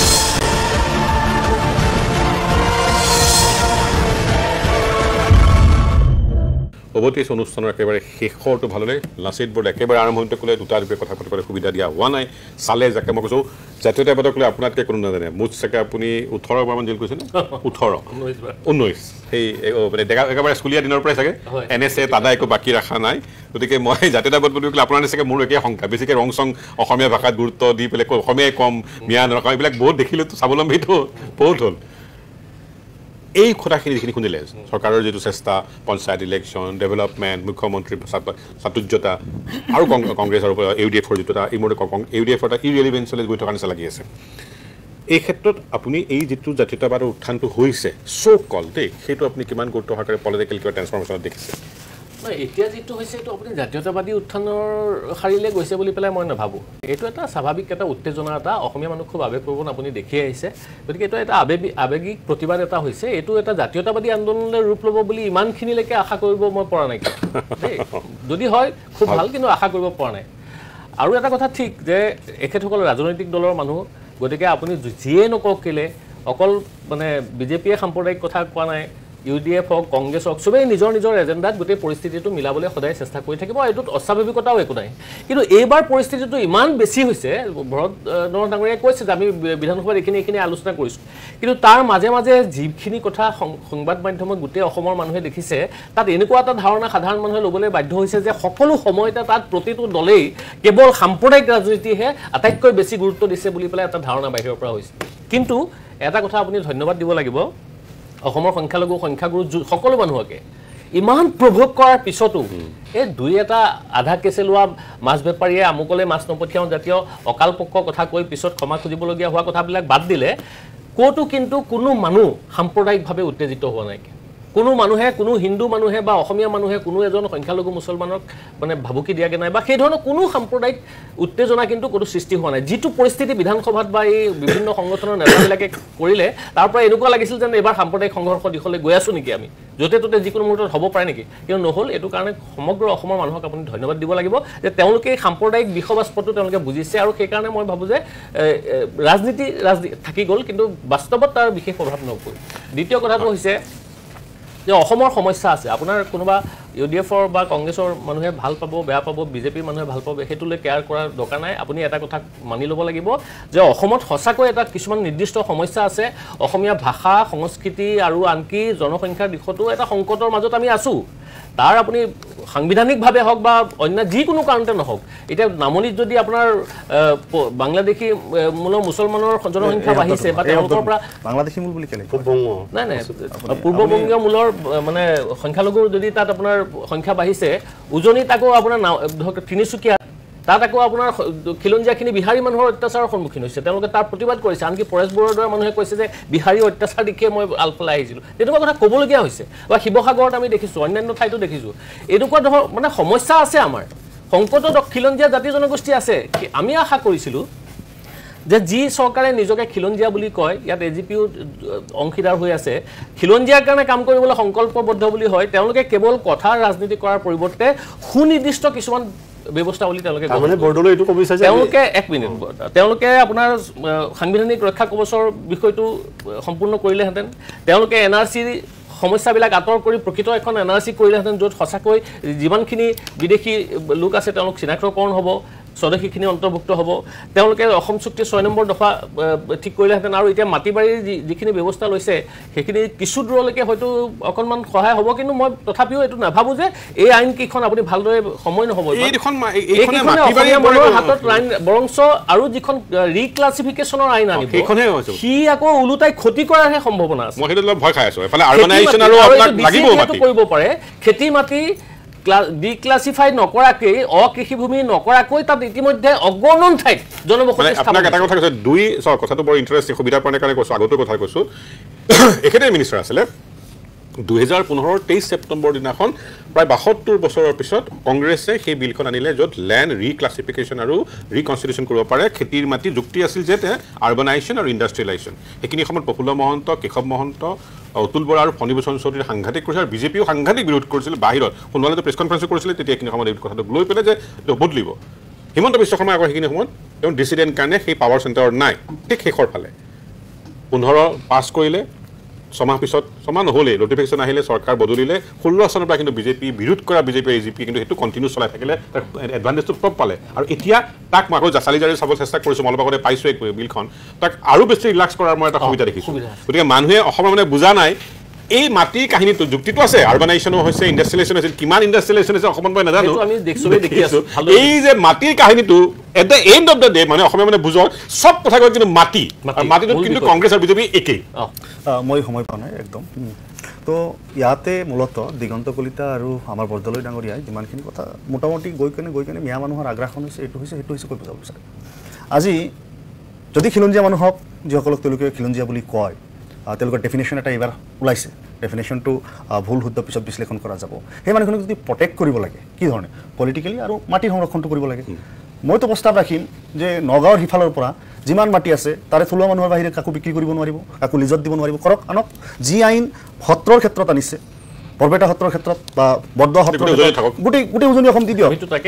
অৱতীশ অনুষ্ঠানৰ একেবাৰে শেষৰটো ভাললৈ লাচিত বৰদলৈ একেবাৰে আৰম্ভণিতে ক'লে দুটা দুটা কথা পাতিবলৈ সুবিধা দিয়া হোৱা নাই চালে যাকে মই কৈছোঁ জাতীয়তাবাদক ক'লে আপোনাতকৈ কোনো নাজানে মুঠ চাগে আপুনি ওঠৰ বাৰমান জেল কৈছেনে ওঠৰ ঊনৈছ সেই মানে একেবাৰে স্কুলীয়া দিনৰ পৰাই চাগে এন এছ এ তাদা একো বাকী ৰখা নাই গতিকে মই জাতীয়তাবাদ বুলি ক'লে আপোনাৰ চাগে মোৰ একে শংকা বেছিকৈ ৰং চং অসমীয়া ভাষাত গুৰুত্ব দি পেলাই অসমীয়াই কম মিয়া নৰখা এইবিলাক বহুত দেখিলেতো স্বাৱলম্বীটো বহুত হ'ল এই কথাখিনি যিখিনি শুনিলে চৰকাৰৰ যিটো চেষ্টা পঞ্চায়ত ইলেকশ্যন ডেভেলপমেণ্ট মুখ্যমন্ত্ৰীৰ চাতুৰ্যতা আৰু কংগ্ৰেছ আৰু ইউ ডি এফৰ যিটো এটা ইমোৰ ইউ ডি এফৰ এটা ইৰেলিভেঞ্চলৈ গৈ থকা নিচিনা লাগি আছে এই ক্ষেত্ৰত আপুনি এই যিটো জাতীয়তাবাদৰ উত্থানটো হৈছে চ' কল দেই সেইটো আপুনি কিমান গুৰুত্ব সহকাৰে পলিটিকেল কিবা ট্ৰেন্সফৰ্মেশ্যনত দেখিছে নাই এতিয়া যিটো হৈছে এইটো আপুনি জাতীয়তাবাদী উত্থানৰ শাৰীলৈ গৈছে বুলি পেলাই মই নাভাবোঁ এইটো এটা স্বাভাৱিক এটা উত্তেজনা এটা অসমীয়া মানুহ খুব আৱেগপ্ৰৱণ আপুনি দেখি আহিছে গতিকে এইটো এটা আৱেগিক আৱেগিক প্ৰতিবাদ এটা হৈছে এইটো এটা জাতীয়তাবাদী আন্দোলনলৈ ৰূপ ল'ব বুলি ইমানখিনিলৈকে আশা কৰিব মই পৰা নাই দেই যদি হয় খুব ভাল কিন্তু আশা কৰিব পৰা নাই আৰু এটা কথা ঠিক যে এখেতসকল ৰাজনৈতিক দলৰ মানুহ গতিকে আপুনি যিয়ে নকওক কেলে অকল মানে বিজেপিয়ে সাম্প্ৰদায়িক কথা কোৱা নাই ইউ ডি এফ হওক কংগ্ৰেছ হওক চবেই নিজৰ নিজৰ এজেণ্ডাত গোটেই পৰিস্থিতিটো মিলাবলৈ সদায় চেষ্টা কৰি থাকিব এইটোত অস্বাভাৱিকতাও একো নাই কিন্তু এইবাৰ পৰিস্থিতিটো ইমান বেছি হৈছে ভৰত নৰহ ডাঙৰীয়াই কৈছে যে আমি বিধানসভাত এইখিনি এইখিনি আলোচনা কৰিছোঁ কিন্তু তাৰ মাজে মাজে যিখিনি কথা সংবাদ মাধ্যমত গোটেই অসমৰ মানুহে দেখিছে তাত এনেকুৱা এটা ধাৰণা সাধাৰণ মানুহে ল'বলৈ বাধ্য হৈছে যে সকলো সময়তে তাত প্ৰতিটো দলেই কেৱল সাম্প্ৰদায়িক ৰাজনীতিহে আটাইতকৈ বেছি গুৰুত্ব দিছে বুলি পেলাই এটা ধাৰণা বাহিৰৰ পৰা হৈছে কিন্তু এটা কথা আপুনি ধন্যবাদ দিব লাগিব অসমৰ সংখ্যালঘু সংখ্যাগুৰু সকলো মানুহকে ইমান প্ৰভোগ কৰাৰ পিছতো এই দুই এটা আধা কেছে লোৱা মাছ বেপাৰীয়ে আমুকলে মাছ নপঠিয়াওঁ জাতীয় অকাল পক্ষ কথা কৈ পিছত ক্ষমা খুজিবলগীয়া হোৱা কথাবিলাক বাদ দিলে ক'তো কিন্তু কোনো মানুহ সাম্প্ৰদায়িকভাৱে উত্তেজিত হোৱা নাই কোনো মানুহে কোনো হিন্দু মানুহে বা অসমীয়া মানুহে কোনো এজন সংখ্যালঘু মুছলমানক মানে ভাবুকি দিয়াকৈ নাই বা সেই ধৰণৰ কোনো সাম্প্ৰদায়িক উত্তেজনা কিন্তু কোনো সৃষ্টি হোৱা নাই যিটো পৰিস্থিতি বিধানসভাত বা এই বিভিন্ন সংগঠনৰ নেতাবিলাকে কৰিলে তাৰ পৰা এনেকুৱা লাগিছিল যেন এইবাৰ সাম্প্ৰদায়িক সংঘৰ্ষ দিশলৈ গৈ আছোঁ নেকি আমি য'তে ত'তে যিকোনো মুহূৰ্তত হ'ব পাৰে নেকি কিন্তু নহ'ল এইটো কাৰণে সমগ্ৰ অসমৰ মানুহক আপুনি ধন্যবাদ দিব লাগিব যে তেওঁলোকে সাম্প্ৰদায়িক বিষবাস্পটো তেওঁলোকে বুজিছে আৰু সেইকাৰণে মই ভাবোঁ যে ৰাজনীতি ৰাজনীতি থাকি গ'ল কিন্তু বাস্তৱত তাৰ বিশেষ প্ৰভাৱ নপৰে দ্বিতীয় কথাটো হৈছে যে অসমৰ সমস্যা আছে আপোনাৰ কোনোবা ইউ ডি এফৰ বা কংগ্ৰেছৰ মানুহে ভাল পাব বেয়া পাব বিজেপিৰ মানুহে ভাল পাব সেইটোলৈ কেয়াৰ কৰাৰ দৰকাৰ নাই আপুনি এটা কথা মানি ল'ব লাগিব যে অসমত সঁচাকৈ এটা কিছুমান নিৰ্দিষ্ট সমস্যা আছে অসমীয়া ভাষা সংস্কৃতি আৰু আনকি জনসংখ্যাৰ দিশতো এটা সংকটৰ মাজত আমি আছোঁ তাৰ আপুনি সাংবিধানিকভাৱে হওক বা অন্য যিকোনো কাৰণতে নহওক এতিয়া নামনিত যদি আপোনাৰ বাংলাদেশী মূলৰ মুছলমানৰ জনসংখ্যা বাঢ়িছে বা তেওঁলোকৰ পৰা বাংলাদেশী মূল বুলি কেলে নাই নাই পূৰ্ববংগীয় মূলৰ মানে সংখ্যালঘুৰ যদি তাত আপোনাৰ সংখ্যা বাঢ়িছে উজনিত আকৌ আপোনাৰ তিনিচুকীয়া তাত আকৌ আপোনাৰ খিলঞ্জীয়াখিনি বিহাৰী মানুহৰ অত্যাচাৰৰ সন্মুখীন হৈছে তেওঁলোকে তাৰ প্ৰতিবাদ কৰিছে আনকি পৰেশ বৰুৱাৰ দৰে মানুহে কৈছে যে বিহাৰী অত্যাচাৰ দেখিয়ে মই আলফালে আহিছিলোঁ তেনেকুৱা কথা ক'বলগীয়া হৈছে বা শিৱসাগৰত আমি দেখিছোঁ অন্যান্য ঠাইতো দেখিছোঁ এনেকুৱা ধৰ মানে সমস্যা আছে আমাৰ সংকটত খিলঞ্জীয়া জাতি জনগোষ্ঠী আছে আমি আশা কৰিছিলোঁ যে যি চৰকাৰে নিজকে খিলঞ্জীয়া বুলি কয় ইয়াত এ জি পিও অংশীদাৰ হৈ আছে খিলঞ্জীয়াৰ কাৰণে কাম কৰিবলৈ সংকল্পবদ্ধ বুলি হয় তেওঁলোকে কেৱল কথাৰ ৰাজনীতি কৰাৰ পৰিৱৰ্তে সুনিৰ্দিষ্ট কিছুমান ব্যৱস্থাৱলী তেওঁলোকে তেওঁলোকে এক মিনিট তেওঁলোকে আপোনাৰ সাংবিধানিক ৰক্ষা কৱচৰ বিষয়টো সম্পূৰ্ণ কৰিলেহেঁতেন তেওঁলোকে এন আৰ চি সমস্যাবিলাক আঁতৰ কৰি প্ৰকৃত এখন এন আৰ চি কৰিলেহেঁতেন য'ত সঁচাকৈ যিমানখিনি বিদেশী লোক আছে তেওঁলোক চিনাক্তকৰণ হ'ব স্বদেশীখিনি অন্তৰ্ভুক্ত হ'ব তেওঁলোকে অসম চুক্তিৰ ছয় নম্বৰ দফা ঠিক কৰিলেহেঁতেন আৰু এতিয়া মাটি বাৰীৰ যিখিনি ব্যৱস্থা লৈছে সেইখিনি কিছু দূৰলৈকে হয়তো অকণমান সহায় হ'ব কিন্তু মই তথাপিও এইটো নাভাবোঁ যে এই আইনকেইখন আপুনি ভালদৰে সময় নহ'ব হাতত আইন বৰঞ্চ আৰু যিখন ৰিক্লাছিফিকেশ্যনৰ আইন আনিব সি আকৌ ওলোটাই ক্ষতি কৰাৰহে সম্ভাৱনা আছে কৰিব পাৰে খেতি মাটি ডিক্লাছিফাই নকৰাকৈ অকৃষিভূমি নকৰাকৈ তাত ইতিমধ্যে অগণন ঠাইত জনবসতি আপোনাক এটা কথা কৈছে দুই চাওক কথাটো বৰ ইণ্টাৰেষ্টিং সুবিধাৰ কাৰণে কৈছোঁ আগতো কথা কৈছোঁ একেটাই মিনিষ্টাৰ আছিলে দুহেজাৰ পোন্ধৰৰ তেইছ ছেপ্টেম্বৰ দিনাখন প্ৰায় বাসত্তৰ বছৰৰ পিছত কংগ্ৰেছে সেই বিলখন আনিলে য'ত লেণ্ড ৰিক্লাছিফিকেশ্যন আৰু ৰিকনষ্টিটিউশ্যন কৰিব পাৰে খেতিৰ মাটি যুক্তি আছিল যে আৰ্বানাইজেশ্যন আৰু ইণ্ডাষ্ট্ৰিয়েলাইজেশ্যন সেইখিনি সময়ত প্ৰফুল্ল মহন্ত কেশৱ মহন্ত অতুল বৰা আৰু ফণীভূষণ চৌধুৰীৰ সাংঘাতিক কৰিছিল আৰু বিজেপিও সাংঘাতিক বিৰোধ কৰিছিল বাহিৰত সোণোৱালে প্ৰেছ কনফাৰেঞ্চো কৰিছিলে তেতিয়া এইখিনি সময়ত এই কথাটো লৈ পেলাই যে এইটো বদলিব হিমন্ত বিশ্ব শৰ্মাই আকৌ সেইখিনি সময়ত তেওঁ ডিচিডেণ্ট কাৰণে সেই পাৱাৰ চেণ্টাৰত নাই ঠিক শেষৰ ফালে পোন্ধৰ পাছ কৰিলে ছমাহ পিছত ছমাহ নহ'লে নটিফিকেশ্যন আহিলে চৰকাৰ বদলিলে ষোল্ল চনৰ পৰা কিন্তু বিজেপি বিৰোধ কৰা বিজেপি এ জি পি কিন্তু সেইটো কণ্টিনিউ চলাই থাকিলে তাৰ এডভান্টেজটো টপ পালে আৰু এতিয়া তাক মই আকৌ জাচালি জাৰি চাব চেষ্টা কৰিছোঁ মই অলপ আগতে পাইছোঁ এই বিলখন তাক আৰু বেছি ৰিলাক্স কৰাৰ মই এটা সুবিধা দেখিছোঁ গতিকে মানুহে অসমৰ মানে বুজা নাই এই মাটিৰ কাহিনীটো যুক্তিটো আছে আৰ্বানাইজেশ্যনো হৈছে ইণ্ডাষ্ট্ৰিয়েলাইজেশ্যন হৈছে কিমান ইণ্ডাষ্ট্ৰিয়েলাইজেশ্যন হৈছে অসমত মই নাজানো এই যে মাটিৰ কাহিনীটো at the end of the day মানে অসমীয়া মানে বুজক চব কথা কয় কিন্তু মাটি মাটিটোত কিন্তু কংগ্ৰেছ আৰু বিজেপি একেই মই সময় পোৱা নাই একদম তো ইয়াতে মূলতঃ দিগন্ত কলিতা আৰু আমাৰ বৰদলৈ ডাঙৰীয়াই যিমানখিনি কথা মোটামুটি গৈ কেনে গৈ কেনে মিয়া মানুহৰ আগ্ৰাসন হৈছে এইটো হৈছে সেইটো হৈছে কৈ বুজাব বিচাৰে আজি যদি খিলঞ্জীয়া মানুহক যিসকলক তেওঁলোকে খিলঞ্জীয়া বুলি কয় তেওঁলোকৰ ডেফিনেশ্যন এটা এইবাৰ ওলাইছে ডেফিনেশ্যনটো ভুল শুদ্ধ পিছত বিশ্লেষণ কৰা যাব সেই মানুহখিনিক যদি প্ৰটেক্ট কৰিব লাগে কি ধৰণে পলিটিকেলি আৰু মাটিৰ সংৰক্ষণটো কৰিব লাগে মইতো প্ৰস্তাৱ ৰাখিম যে নগাঁৱৰ সিফালৰ পৰা যিমান মাটি আছে তাৰে থলুৱা মানুহৰ বাহিৰে কাকো বিক্ৰী কৰিব নোৱাৰিব কাকো লিজত দিব নোৱাৰিব কৰক আনক যি আইন সত্ৰৰ ক্ষেত্ৰত আনিছে বৰপেটা সত্ৰৰ ক্ষেত্ৰত বা বৰদোৱা সত্ৰৰ গোটেই গোটেই উজনি অসম দি দিয়ক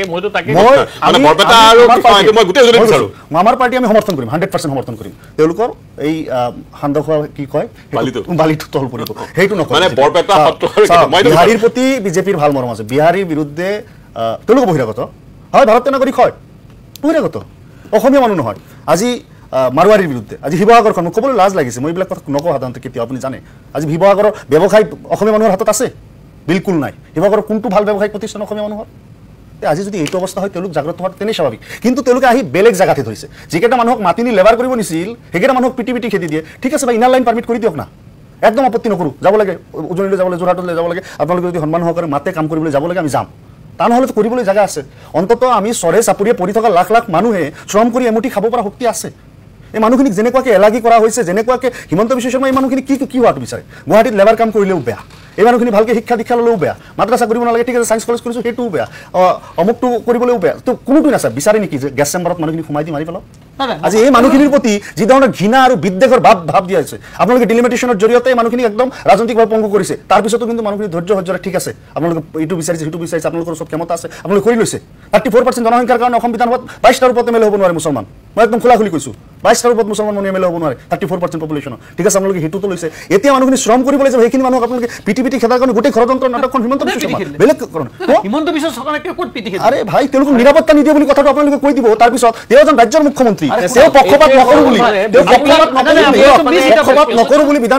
আমাৰ পাৰ্টি আমি সমৰ্থন কৰিম হাণ্ড্ৰেড পাৰ্চেণ্ট সমৰ্থন কৰিম তেওঁলোকৰ এই সান্দখোৱা কি কয় বালিটো তল পৰিব সেইটো নকয় বিহাৰীৰ প্ৰতি বিজেপিৰ ভাল মৰম আছে বিহাৰীৰ বিৰুদ্ধে তেওঁলোকো বহিৰাগত হয় ভাৰতীয় নাগৰিক হয় বহিৰাগত অসমীয়া মানুহ নহয় আজি মাৰোৱাৰীৰ বিৰুদ্ধে আজি শিৱসাগৰখন মোক ক'বলৈ লাজ লাগিছে মই এইবিলাক কথা নকওঁ সাধাৰণতে কেতিয়াও আপুনি জানে আজি শিৱসাগৰৰ ব্যৱসায় অসমীয়া মানুহৰ হাতত আছে বিলকুল নাই শিৱসাগৰৰ কোনটো ভাল ব্যৱসায়িক প্ৰতিষ্ঠান অসমীয়া মানুহৰ আজি যদি এইটো অৱস্থা হয় তেওঁলোক জাগ্ৰত হোৱাটো তেনেই স্বাভাৱিক কিন্তু তেওঁলোকে আহি বেলেগ জেগাতে থৈছে যিকেইটা মানুহক মাতি নি লেবাৰ কৰিব নিছিল সেইকেইটা মানুহক পিটি পিটি খেদি দিয়ে ঠিক আছে বা ইনাৰ লাইন পাৰ্মিট কৰি দিয়ক না একদম আপত্তি নকৰোঁ যাব লাগে উজনিলৈ যাব লাগে যোৰহাটলৈ যাব লাগে আপোনালোকে যদি সন্মান সহকাৰে মাতে কাম কৰিবলৈ যাব লাগে আমি যাম তা নহ'লেতো কৰিবলৈ জেগা আছে অন্ততঃ আমি চৰে চাপৰিয়ে পৰি থকা লাখ লাখ মানুহে শ্ৰম কৰি এমুঠি খাব পৰা শক্তি আছে এই মানুহখিনিক যেনেকুৱাকৈ এলাগী কৰা হৈছে যেনেকুৱাকৈ হিমন্ত বিশ্ব শৰ্মা এই মানুহখিনি কি কি হোৱাটো বিচাৰে গুৱাহাটীত লেবাৰ কাম কৰিলেও বেয়া এই মানুহখিনি ভালকৈ শিক্ষা দীক্ষা ল'লেও বেয়া মাদ্ৰাছা কৰিব নালাগে ঠিক আছে চায়েন্স কলেজ কৰিছোঁ সেইটোও বেয়া অমুকটো কৰিবলৈও বেয়া তো কোনোটোৱে নাচায় বিচাৰে নেকি যে গেছ চেম্বাৰত মানুহখিনি সোমাই দি মাৰি পেলাওক আজি এই মানুহখিনিৰ প্ৰতি যি ধৰণৰ ঘৃণা আৰু বিদ্বেষৰ ভাৱ ভাৱ দিয়া হৈছে আপোনালোকে ডিলিমিটেশ্যনৰ জৰিয়তে মানুহখিনি একদম ৰাজনৈতিকভাৱে পংগু কৰিছে তাৰ পিছতো কিন্তু মানুহখিনি ধৈৰ্য সহ্যৰে ঠিক আছে আপোনালোকে এইটো বিচাৰিছে সেইটো বিচাৰিছে আপোনালোকৰ চব ক্ষমতা আছে আপোনালোকে কৰি লৈছে থাৰ্টি ফ'ৰ পাৰ্চেণ্ট জনসংখ্যাৰ কাৰণে অসম বিধানসভাত বাইছটাৰ ওপৰত এম এল এ হ'ব নোৱাৰে মুছলমান মই একদম খোলা খুলি কৈছোঁ বাইছটাৰ ওপৰত মুছলমান মানুহ এম এল এ হ'ব নোৱাৰে থাৰ্টি ফ'ৰ পাৰ্চেণ্ট পপুলেশ্যনৰ ঠিক আছে আপোনালোকে সেইটোতো লৈছে এতিয়া মানুহখিনি শ্ৰম কৰিবলৈ যাব সেইখিনি মানুহক আপোনালোকে পিটি পিটি খেদাৰ কাৰণে গোটেই ষড়যন্ত্ৰ নাটকখন হিমন্ত বিশ্ব শৰ্মা বেলেগ কাৰণ হিমন্ত বিশ্ব শৰ্মাই ক'ত পিটি খেদিছে আৰে ভাই তেওঁলোকক নিৰাপত্তা নিদিয়ে বুলি কথাটো আপোনালোকে কৈ দিব তাৰপিছত তেওঁ এজন ৰাজ্যৰ মুখ্যমন্ত্ৰী তেওঁ পক্ষপাত নকৰোঁ বুলি তেওঁ পক্ষপাত পক্ষপাত নকৰোঁ বুলি বিধান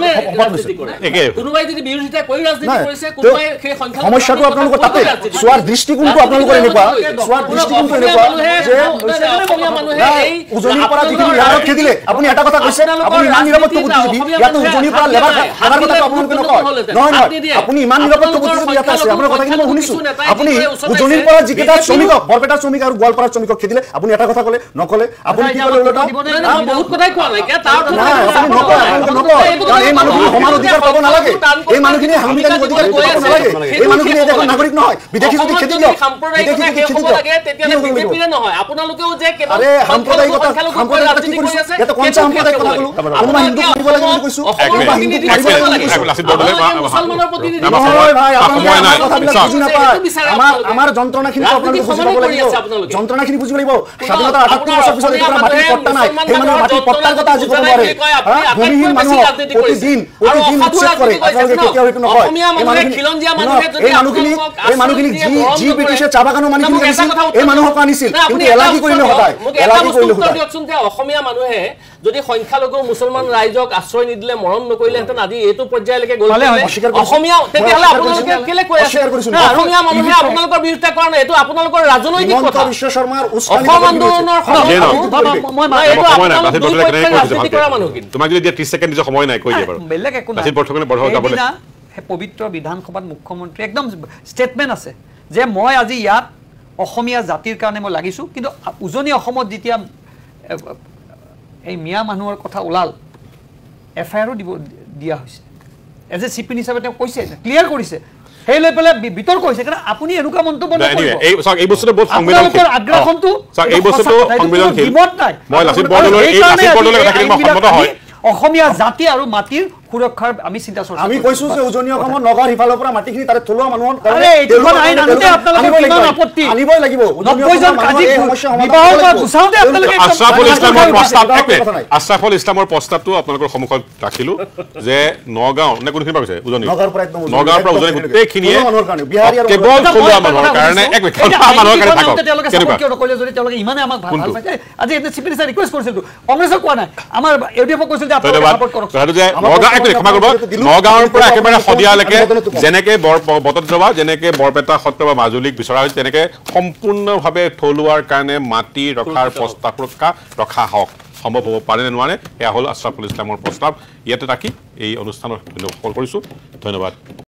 সমস্যাটো আপোনালোকৰ তাতে চোৱাৰ দৃষ্টিকোণটো আপোনালোকৰ এনেকুৱা চোৱাৰ দৃষ্টিকোণটো এনেকুৱা যে উজনিৰ পৰা যিখিনি লেবাৰক খেদিলে আপুনি এটা কথা কৈছে আপুনি ইমান নিৰাপত্তা বুদ্ধিজীৱী ইয়াতো উজনিৰ পৰা লেবাৰ লেবাৰ কথাটো আপোনালোকে নকয় নহয় নহয় আপুনি ইমান নিৰাপত্তা বুদ্ধিজীৱী ইয়াতে আছে আপোনাৰ কথাখিনি মই শুনিছোঁ আপুনি উজনিৰ পৰা যিকেইটা শ্ৰমিকক বৰপেটাৰ শ্ৰমিক আৰু গোৱালপাৰাৰ শ্ৰমিকক খেদিলে আপুনি এটা কথা ক'লে নক'লে আপুনি কি ক'লে ওলোটা বহুত কথাই কোৱা নাই তাৰ এই মানুহখিনি সমান অধিকাৰ পাব নালাগে এই মানুহখিনি সাংবিধানিক অধিকাৰ পাব নালাগে এই মানুহখিনি এখন নাগৰিক নহয় বিদেশী যদি খেদি দিয়ক বিদেশী যদি খেদি দিয়ক তেতিয়ালে বিজেপিৰে নহয় আপোনালোকেও যে আৰে সাম্প্ৰদায়িকতা সাম্প্ৰদায়িকতা কি কৰিছে এটা কোনটা সাম্প্ৰদায়িক কথা ক'লো কোনোবা হিন্দু মাৰিব লাগে বুলি কৈছো কোনোবা হিন্দু মাৰিব লাগে বুলি কৈছো মুছলমানৰ প্ৰতিনিধি নহয় ভাই আপোনালোকে কথাবিলাক বুজি নাপায় আমাৰ আমাৰ যন্ত্ৰণাখিনি আপোনালোকে বুজি পাব লাগিব যন্ত্ৰণাখিনি বুজিব লাগিব স্বাধীনতাৰ আঠাত্তৰ বছৰ পিছত এতিয়া মাটিৰ পট্টা নাই সেই মানুহে মাটিৰ পট্টাৰ কথা আজি ক'ব নোৱাৰে ভূমিহীন মানুহ প্ৰতিদিন প্ৰতিদিন উচ্ছেদ কৰে আপোনালোকে কেতিয়াও সেইটো নকয় এই মানুহখিনি এই মানুহখিনি যি যি ব্ৰিটিছে চাহ বাগানৰ মানুহখিনি আনিছিল এই মানুহক আনিছিল কিন্তু এলাগী কৰিলে সদায় এলাগী কৰিলে সদায় দিয়কচোন যে অসমীয়া মানুহে যদি সংখ্যালঘু মুছলমান ৰাইজক আশ্ৰয় নিদিলে মৰণ নকৰিলেহেঁতেন আজি এইটো পৰ্যায়লৈকে গ'ল অসমীয়া তেতিয়াহ'লে আপোনালোকে কেলে কৈ আছে অসমীয়া মানুহে আপোনালোকৰ বিৰুদ্ধে কৰা নাই এইটো আপোনালোকৰ ৰাজনৈতিক কথা বিশ্ব শৰ্মাৰ অসম আন্দোলনৰ তোমাক যদি ত্ৰিছ ছেকেণ্ড নিজৰ সময় নাই কৈ দিয়ে বাৰু বেলেগ একো নাই পবিত্ৰ বিধানসভাত মুখ্যমন্ত্ৰী একদম ষ্টেটমেণ্ট আছে যে মই আজি ইয়াত অসমীয়া জাতিৰ কাৰণে মই লাগিছোঁ কিন্তু উজনি অসমত যেতিয়া এই মিয়া মানুহৰ কথা ওলাল এফ আই আৰো দিব দিয়া হৈছে এজ এ চিপিন হিচাপে তেওঁ কৈছে ক্লিয়াৰ কৰিছে সেই লৈ পেলাই বিতৰ্ক হৈছে কাৰণ আপুনি এনেকুৱা মন্তব্য নকৰিব এই বস্তুটো বহুত সংবেদনশীল আগ্ৰাসনটো এই বস্তুটো সংবেদনশীল মই লাচিত বৰদলৈ কথাখিনি মই সন্মত হয় অসমীয়া জাতি আৰু মাটিৰ সুৰক্ষাৰ আমি চিন্তা চৰ্চা আমি কৈছো যে উজনি অসমত নগৰ সিফালৰ পৰা মাটিখিনি তাৰে থলুৱা মানুহৰ আৰে এইখন আইন আনতে আপোনালোকৰ কিমান আপত্তি আনিবই লাগিব নব্বৈ জন কাজি বিবাহৰ পৰা গুছাওঁতে আপোনালোকে আশৰাফুল ইছলামৰ প্ৰস্তাৱ আশৰাফুল ইছলামৰ প্ৰস্তাৱটো আপোনালোকৰ সন্মুখত ৰাখিলোঁ যে নগাঁও নে কোনখিনি পৰা কৈছে উজনি নগাঁৱৰ পৰা একদম নগাঁৱৰ পৰা উজনি গোটেইখিনিয়ে বিহাৰী আৰু কেৱল থলুৱা মানুহৰ কাৰণে এক মানুহৰ কাৰণে থাকক তেওঁলোকে চাপৰ্ট কিয় নকৰিলে যদি তেওঁলোকে ইমানে আমাক ভাল পাইছে আজি এনে চিপিন হিচাপে ৰিকুৱেষ্ট কৰিছিল কংগ্ৰেছক কোৱা নাই আমাৰ ইউ ডি এফক কৈছিল যে আপোনালোকে সাপোৰ্ট কৰক ক্ষমা কৰিব নগাঁৱৰ পৰা একেবাৰে শদিয়ালৈকে যেনেকে বটদ্ৰৱা যেনেকে বৰপেটা সত্ৰ বা মাজুলীক বিচৰা হৈছে তেনেকে সম্পূৰ্ণভাৱে থলুৱাৰ কাৰণে মাটি ৰখাৰ প্ৰস্তাৱ ৰক্ষা ৰখা হওক সম্ভৱ হ'ব পাৰে নে নোৱাৰে এয়া হ'ল আশৰাফুল ইছলামৰ প্ৰস্তাৱ ইয়াতে ৰাখি এই অনুষ্ঠানৰ সফল কৰিছোঁ ধন্যবাদ।